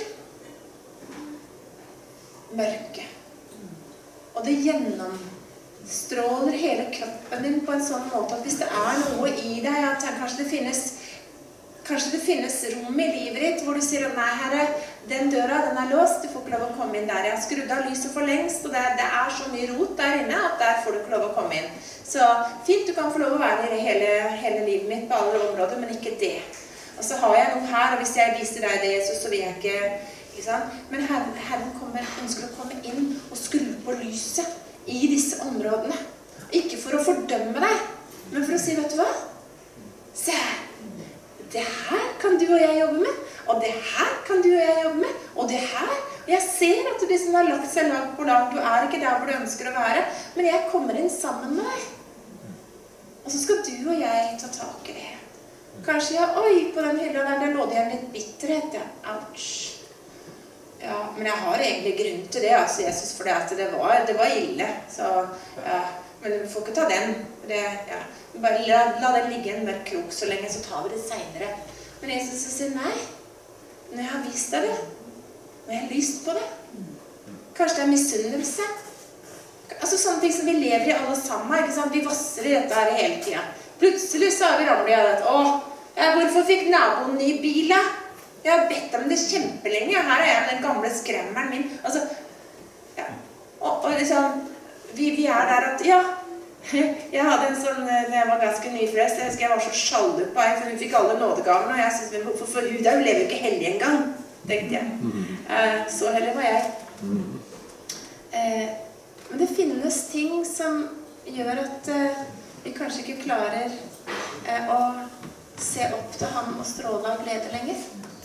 mørket. Og det gjennomstråler hele kroppen din på en sånn måte at hvis det er noe i deg, at kanskje det finnes Kanskje det finnes rom i livet ditt hvor du sier, nei herre, den døra, den er låst, du får ikke lov å komme inn der. Jeg har skrudd av lyset for lengst, og det er, det er så mye rot der inne at der får du ikke lov å komme inn. Så fint, du kan få lov å være i hele, hele livet mitt på alle områder, men ikke det. Og så har jeg noe her, og hvis jeg viser deg det, Jesus, så vil jeg ikke, ikke sant? Men Herren, Herren kommer, ønsker å komme inn og skru på lyset i disse områdene. Ikke for å fordømme deg, men for å si, vet du hva? Se her. Det her kan du og jeg jobbe med, og det her kan du og jeg jobbe med, og det her. Jeg ser at du liksom har lagt seg lag på lag, du er ikke der hvor du ønsker å være, men jeg kommer inn sammen med deg. Og så skal du og jeg ta tak i det. Kanskje, ja, oi, på den hylla der, der lå det igjen litt bitterhet, ja, ouch. Ja, men jeg har egentlig grunn til det, altså, Jesus, for det, at det var, det var ille, så, ja. Men du får ikke ta den. Det, ja. Bare la, la den ligge i en mørk krok så lenge, så tar vi det senere. Men Jesus sier nei. Når jeg har vist deg det, når jeg har lyst på det. Kanskje det er misunnelse. Altså sånne ting som vi lever i alle sammen, ikke sant? Vi vasser i dette her hele tiden. Plutselig så har vi ramlet i det. Åh, ja, hvorfor fikk naboen ny bil da? Jeg har bedt om det kjempelenge. Her er jeg med den gamle skremmeren min. Altså, ja. Og, og liksom, vi, vi er der at, ja, jeg hadde en sånn, når jeg var ganske nyfrelst, jeg husker jeg var så sjalu på henne, for hun fikk alle nådegavene, og jeg synes, men for, for hun der lever jo ikke hellig engang, tenkte jeg. Eh, så hellig var jeg. Eh, men det finnes ting som gjør at eh, vi kanskje ikke klarer eh, å se opp til ham og stråle av glede lenger.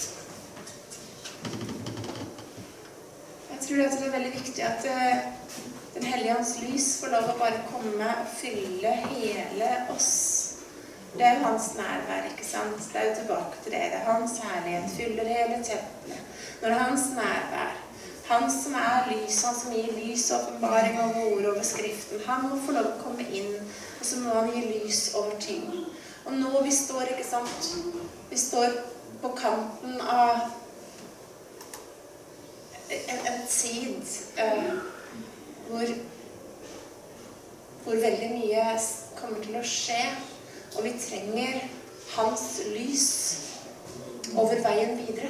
Jeg tror at det er veldig viktig at eh, Den hellige hans lys får lov å bare komme og fylle hele oss. Det er jo hans nærvær, ikke sant? Det er jo tilbake til det. Det er hans herlighet, fyller hele tempelet. Når det er hans nærvær, han som er lys, han som gir lys og åpenbaring over ord over skriften, han må få lov å komme inn, og så må han gi lys over ting. Og nå vi står, ikke sant? Vi står på kanten av en, en tid uh, Hvor, hvor veldig mye kommer til å skje, og vi trenger hans lys over veien videre.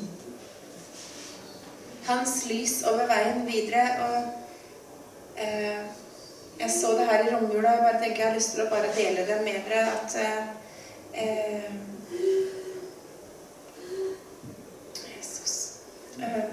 Hans lys over veien videre, og eh, jeg så det her i romjula, og bare tenker jeg har lyst til å bare dele det med dere, at eh, Jesus eh,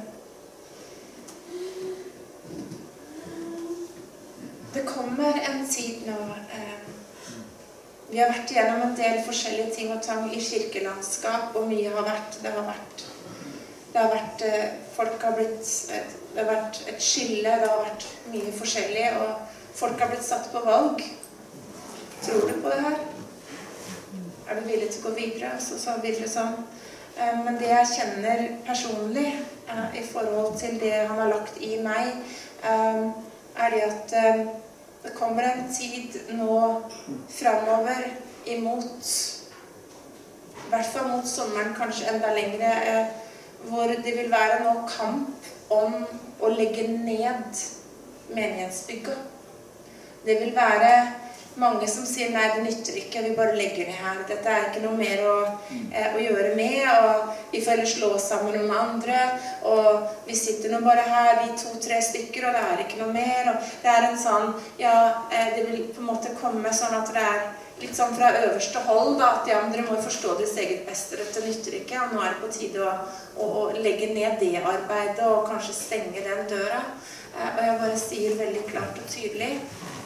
Det kommer en tid nå, eh, vi har vært igjennom en del forskjellige ting og tang i kirkelandskap, og mye har vært, det har vært, det har vært, eh, folk har blitt, det har vært et skille, det har vært mye forskjellig, og folk har blitt satt på valg. Tror du på det her? Er du villig til å gå videre? Så, så videre sånn. Eh, men det jeg kjenner personlig eh, i forhold til det han har lagt i meg, eh, er det at eh, det kommer en tid nå fremover imot, i hvert fall mot sommeren, kanskje enda lengre, eh, hvor det vil være nå kamp om å legge ned menighetsbygget. Det vil være mange som sier, nei, det nytter ikke, vi bare legger ned her. Dette er ikke noe mer å, eh, å gjøre med, og vi får heller slå sammen med andre, og vi sitter nå bare her, vi to-tre stykker, og det er ikke noe mer. Og det er en sånn, ja, eh, det vil på en måte komme sånn at det er litt sånn fra øverste hold, da, at ja, men dere må forstå deres eget beste, dette nytter ikke, og nå er det på tide å, å, å legge ned det arbeidet, og kanskje stenge den døra. Eh, og jeg bare sier veldig klart og tydelig,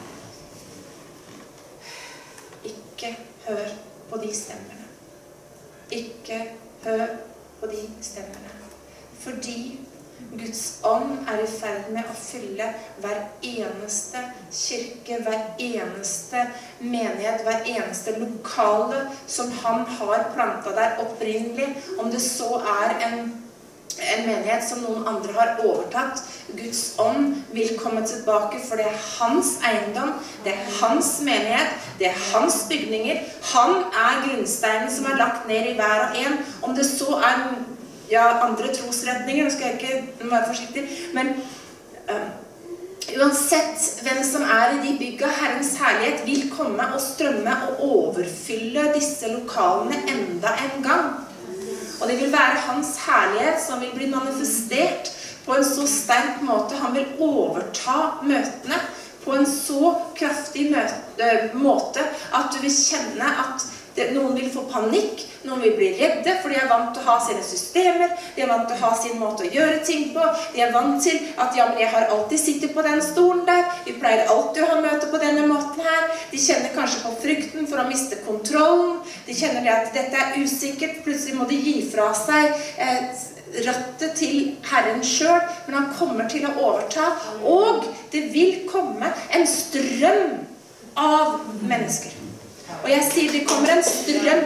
ikke hør på de stemmene. Ikke hør på de stemmene. Fordi Guds ånd er i ferd med å fylle hver eneste kirke, hver eneste menighet, hver eneste lokale som han har plantet der opprinnelig. Om det så er en en menighet som noen andre har overtatt. Guds ånd vil komme tilbake, for det er hans eiendom, det er hans menighet, det er hans bygninger. Han er grunnsteinen som er lagt ned i hver og en. Om det så er ja, andre trosretninger, nå skal jeg ikke være forsiktig, men uh, uansett hvem som er i de bygga, Herrens herlighet vil komme og strømme og overfylle disse lokalene enda en gang. Og det vil være hans herlighet som vil bli manifestert på en så sterk måte. Han vil overta møtene på en så kraftig møte, måte at du vil kjenne at det, noen vil få panikk, noen vil bli redde, for de er vant til å ha sine systemer, de er vant til å ha sin måte å gjøre ting på, de er vant til at ja, men jeg har alltid sittet på den stolen der, vi pleier alltid å ha møte på denne måten her, de kjenner kanskje på frykten for å miste kontrollen, de kjenner det at dette er usikkert, plutselig må de gi fra seg eh, rattet til Herren selv, men han kommer til å overta, og det vil komme en strøm av mennesker. Og jeg sier det kommer en strøm.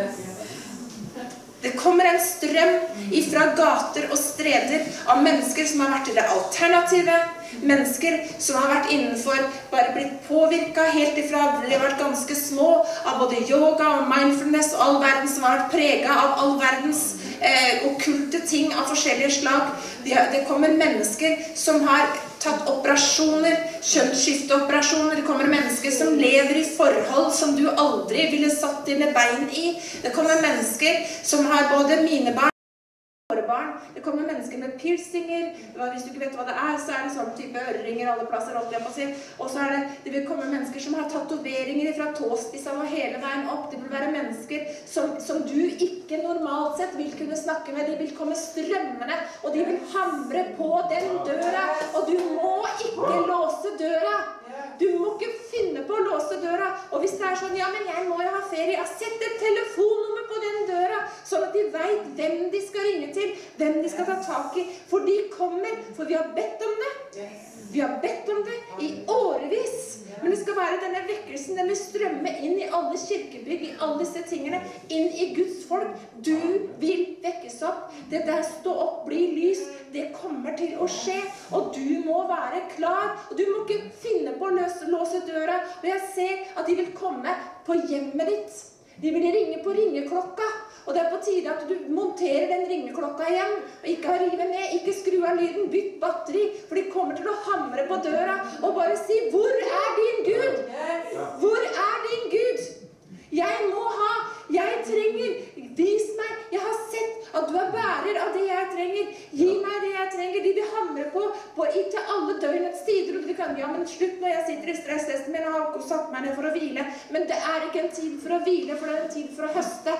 Det kommer en strøm ifra gater og streder av mennesker som har vært i det alternative, mennesker som har vært innenfor, bare blitt påvirket helt ifra, de har vært ganske små av både yoga og mindfulness og all verden som har vært preget av all verdens eh, okkulte ting av forskjellige slag. Det, det kommer mennesker som har tatt operasjoner, kjønnsskifteoperasjoner. Det kommer mennesker som lever i forhold som du aldri ville satt dine bein i. Det kommer mennesker som har både mine barn våre barn. Det kommer mennesker med piercinger. Hvis du ikke vet hva det er, så er det sånn type øreringer alle plasser, holdt jeg på å si. Og så er det, det vil komme mennesker som har tatoveringer fra tåspissa og hele veien opp. Det vil være mennesker som, som du ikke normalt sett vil kunne snakke med. De vil komme strømmende, og de vil hamre på den døra. Og du må ikke låse døra. Du må ikke finne på å låse døra. Og hvis det er sånn, ja, men jeg må jo ha ferie. Jeg setter et telefonnummer på den døra, sånn at de vet hvem de skal ringe til, hvem de skal ta tak i. For de kommer, for vi har bedt om det. Vi har bedt om det i årevis. Men det skal være denne vekkelsen, den vil strømme inn i alle kirkebygg, i alle disse tingene, inn i Guds folk. Du vil vekkes opp. Det der stå opp, bli lys, det kommer til å skje. Og du må være klar. Og du må ikke finne på å løse, låse døra. Og jeg ser at de vil komme på hjemmet ditt. De vil ringe på ringeklokka. Og det er på tide at du monterer den ringeklokka igjen. Og ikke rive ned, ikke skru av lyden, bytt batteri. For de kommer til å hamre på døra og bare si, hvor er din Gud? Hvor er din Gud? Jeg må ha, jeg trenger, vis meg. Jeg har sett at du er bærer av det jeg trenger. Gi meg det jeg trenger. De vil hamre på, på til alle døgnets tider. Og de kan, ja, men slutt når jeg sitter i stresstesten min og har satt meg ned for å hvile. Men det er ikke en tid for å hvile, for det er en tid for å høste.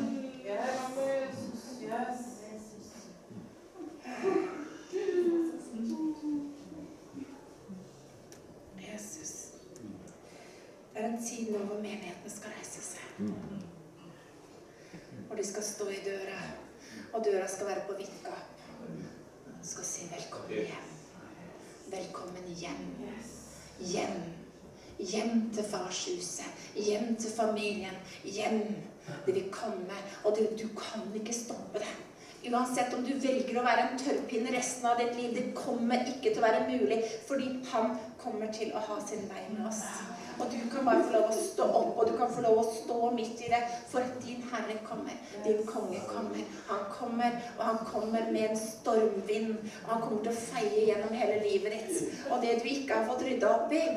Jesus. Det er en tid nå hvor menighetene skal reise seg. Og de skal stå i døra, og døra skal være på vidt gap. De skal si velkommen hjem. Velkommen hjem. Hjem. Hjem til farshuset. Hjem til familien. Hjem. Det vil komme, og det, du kan ikke stoppe det. Uansett om du velger å være en tørrpinne resten av ditt liv, det kommer ikke til å være mulig, fordi han kommer til å ha sin vei med oss. Og du kan bare få lov å stå opp, og du kan få lov å stå midt i det, for din Herre kommer, din konge kommer. Han kommer, og han kommer med en stormvind, og han kommer til å feie gjennom hele livet ditt. Og det du ikke har fått rydda opp i,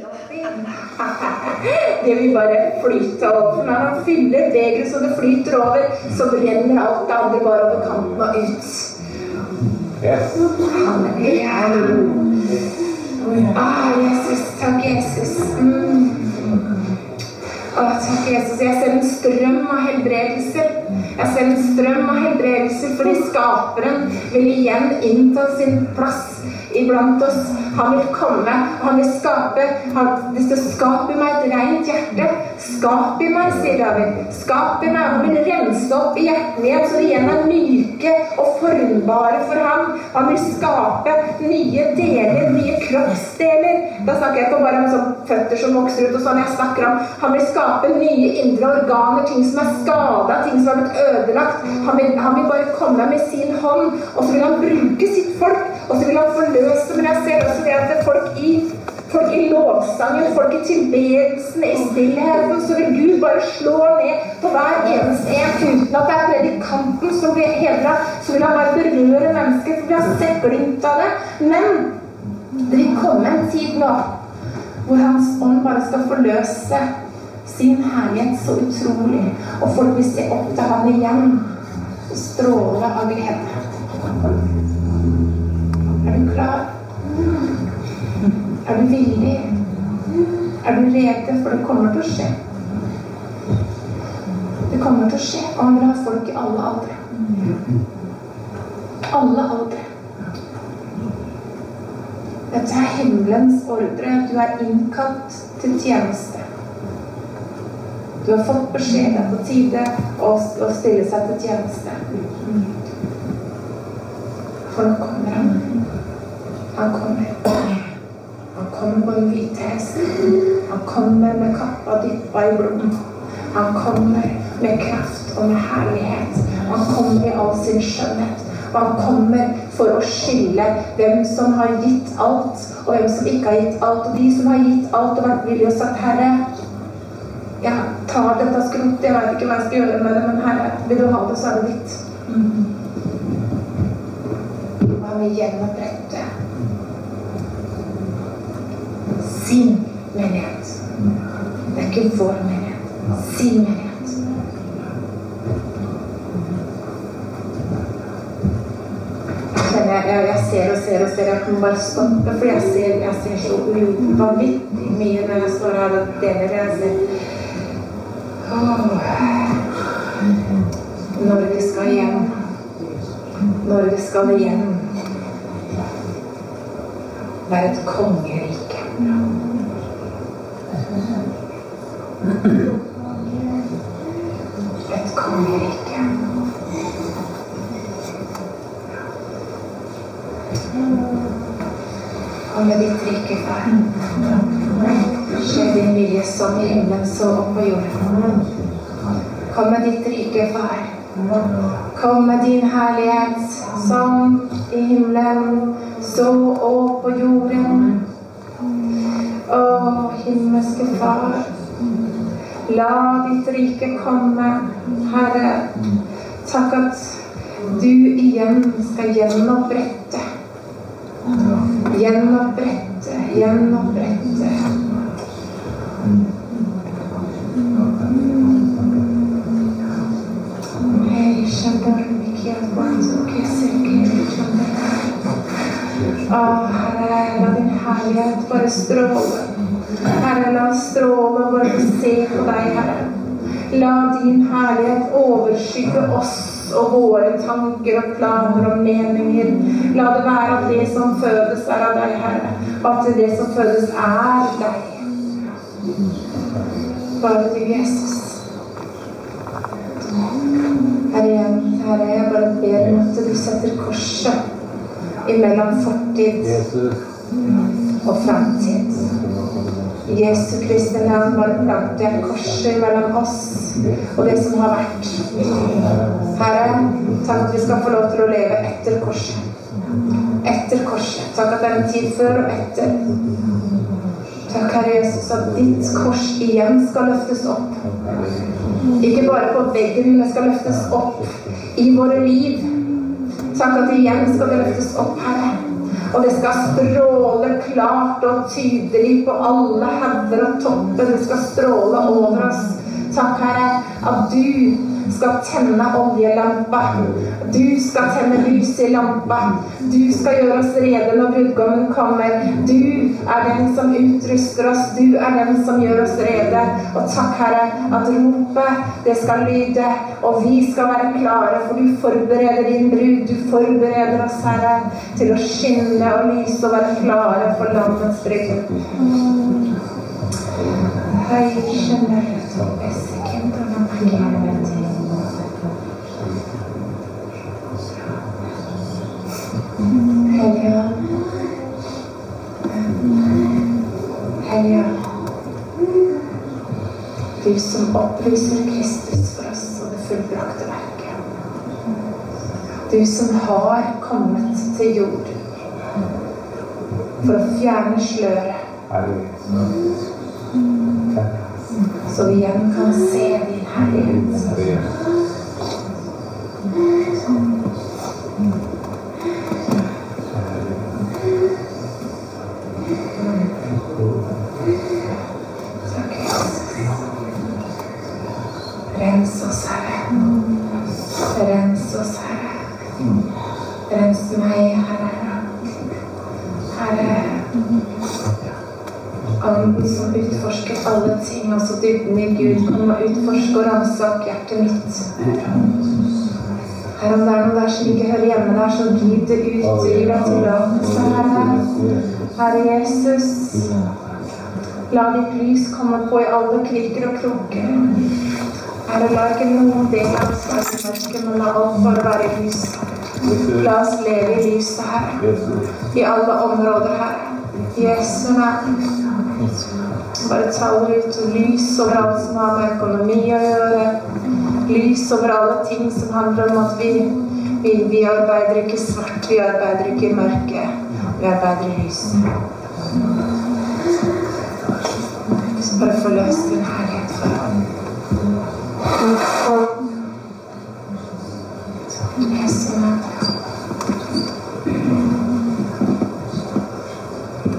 det vil bare flyte opp. Når han fyller deglet så det flyter over, så renner alt det andre bare over kanten og ut. Halleluja. Ah, Jesus, takk Jesus. Mm. Åh, takk Jesus. Jeg ser en strøm av helbredelser. Jeg ser en strøm av helbredelser, fordi skaperen vil igjen innta sin plass iblant oss. Han vil komme, og han vil skape. Han, det står, skap i meg et rent hjerte. Skap i meg, sier David. Skap i meg. Han vil rense opp i hjertene igjen, så det igjen er myke og formbare for ham. Han vil skape nye deler, nye kroppsdeler. Da snakker jeg ikke bare om sånn føtter som vokser ut og sånn. Jeg snakker om, han vil skape nye indre organer, ting som er skadet, ting som har blitt ødelagt. Han vil, han vil bare komme med sin hånd, og så vil han bruke sitt folk, og så vil han forløse. Men jeg ser også det at det er folk i, folk i lovsangen, folk i tilbedelsen, i stillheten, så vil Gud bare slå ned på hver eneste en, uten at det er predikanten som blir hedret, så vil han bare berøre mennesker, for vi har sett glimt av det. Men det vil komme en tid nå, hvor hans ånd bare skal forløse sin herlighet så utrolig, og folk vil se opp til han igjen, og stråle av glede. Er du klar? Er du villig? Er du rede? For det kommer til å skje. Det kommer til å skje, og han vil ha folk i alle aldre. Alle aldre. Dette er himmelens ordre. Du er innkalt til tjeneste. Du har fått beskjed på tide å, å stille seg til tjeneste. For nå kommer han. Han kommer. Han kommer på en hvit hest. Han kommer med kappa dyppa i blod. Han kommer med kraft og med herlighet. Han kommer i all sin skjønnhet. Og han kommer for å skille hvem som har gitt alt, og hvem som ikke har gitt alt. Og de som har gitt alt og vært villige og sagt, Herre, jeg tar dette skrot, jeg vet ikke hva jeg skal gjøre med det, men Herre, vil du ha det, så er det ditt. Mm. vi gjenopprette sin menighet. Det er ikke vår menighet, sin menighet. Jeg, jeg, jeg ser og ser og ser at den bare stopper, for jeg ser, jeg ser så uvanvittig mye når jeg står her og deler. Jeg ser åh, Norge skal hjem. Norge skal igjen være et kongerike. Et kongerike. Og med ditt rike, far, skjer din vilje som i himmelen så opp på jorden. Kom med ditt rike, far. Kom med din herlighet som i himmelen så opp på jorden. Å, himmelske far, la ditt rike komme, Herre. Takk at du igjen skal gjenopprette. Gjenopprette, gjenopprette. Hei, kjenner du ikke helt på en sånn kjøkker? Å, Herre, la din herlighet bare stråle. Herre, la stråle og bare se på deg, Herre. La din herlighet overskygge oss og våre tanker og planer og meninger. La det være at det som fødes er av deg, Herre, og at det som fødes er deg. Bare du, Jesus. Herre, Herre, jeg bare ber om at du setter korset imellom fortid og fremtid. Jesu Kristi navn, bare plante et korset mellom oss og det som har vært. Herre, takk at vi skal få lov til å leve etter korset. Etter korset. Takk at det er en tid før og etter. Takk, Herre Jesus, at ditt kors igjen skal løftes opp. Ikke bare på veggen, men det skal løftes opp i våre liv. Takk at igjen skal det løftes opp, Herre. Og det skal stråle klart og tydelig på alle hevder og toppen. Det skal stråle over oss. Takk, Herre, at du skal tenne oljelampa. Du skal tenne lys i lampa. Du skal gjøre oss rede når brudgommen kommer. Du er den som utruster oss. Du er den som gjør oss rede. Og takk, Herre, at ropet, det skal lyde, og vi skal være klare, for du forbereder din brud. Du forbereder oss, Herre, til å skinne og lyse og være klare for landets brud. Hei, skjønner du, Tobesse, kinderne markerer til. Hellige, Hellige, du som opplyser Kristus for oss og det fullbrakte verket. Du som har kommet til jord for å fjerne sløret, så vi igjen kan se din herlighet. Rens oss, Herre. Rens oss, Herre. Rens meg, Herre. Herre, Anden som utforsker alle ting, altså dybden i Gud, kom og utforske og ransak hjertet mitt. Herre, om det er noe der som ikke hører hjemme der, så giv det ut, gi deg tillatelse, Herre. Herre Jesus, la ditt lys komme på i alle kriker og kroker. Herre, la ikke noen del av oss være i mørket, men la alt bare være i lys. La oss leve i lyset, Herre. I alle områder, Herre. Jesu navn. Bare taler ut lys over alt som har med økonomi å gjøre. Lys over alle ting som handler om at vi, vi, vi arbeider ikke svart, vi arbeider ikke i mørket. Vi arbeider i lyset. Så bare forløs din herlighet for ham. Jesu navn.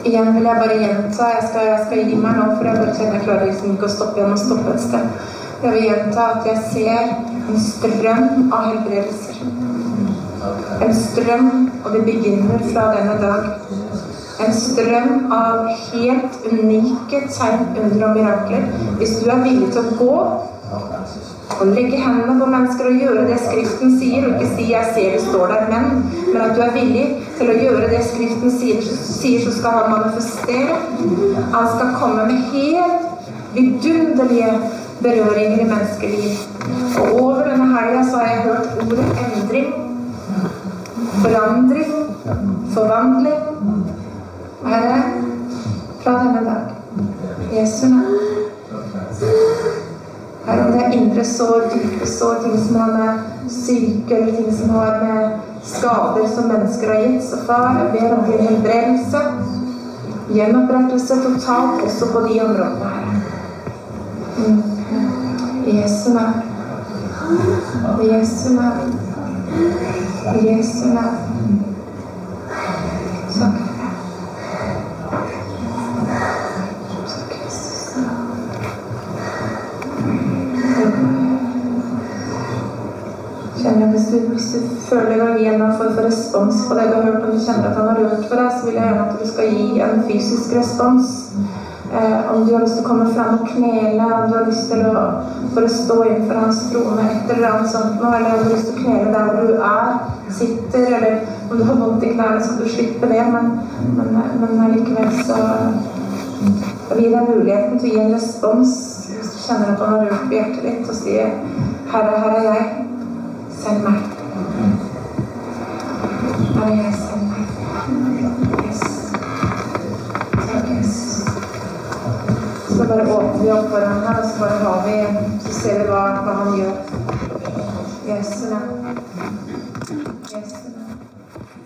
igjen vil jeg bare gjenta, jeg skal, jeg skal gi meg nå, for jeg bare kjenner jeg klarer liksom ikke å stoppe igjen og stoppe et sted. Jeg vil gjenta at jeg ser en strøm av helbredelser. En strøm, og det begynner fra denne dag. En strøm av helt unike tegn, under og mirakler. Hvis du er villig til å gå og legge hendene på mennesker og gjøre det Skriften sier, og ikke si jeg ser det står der, men, men at du er villig til å gjøre det Skriften sier, sier så skal han manifestere. Han skal komme med helt vidunderlige berøringer i menneskeliv. Og over denne helgen så har jeg hørt ordet endring, forandring, forvandling. Herre, fra denne dag, Jesu navn. Herre, om det er indre sår, dype sår, ting som har med syke, eller ting som har med skader som mennesker har gitt, så far, jeg ber om din helbredelse, gjenopprettelse totalt også på de områdene her. Mm. I Jesu navn. I Jesu navn. I Jesu navn. Takk. Hvis du, hvis du føler å gi en for, for respons på det du har hørt, og du kjenner at han har rørt for deg, så vil jeg gjerne at du skal gi en fysisk respons. Eh, om du har lyst til å komme frem og knele, om du har lyst til å for å stå innenfor hans trone, et eller annet sånt nå, eller om du har lyst til å knele der hvor du er, sitter, eller om du har vondt i knærne, så skal du slippe det, men, men, men likevel så vil jeg deg muligheten til å gi en respons hvis du kjenner at han har rørt på hjertet ditt, og sier, Herre, her er jeg. Send meg. Herre, jeg send meg. Yes. Takk, yes. Så bare åpner vi opp foran her, og så bare har vi, så ser vi hva, hva han gjør. Yes, navn. Yes, navn.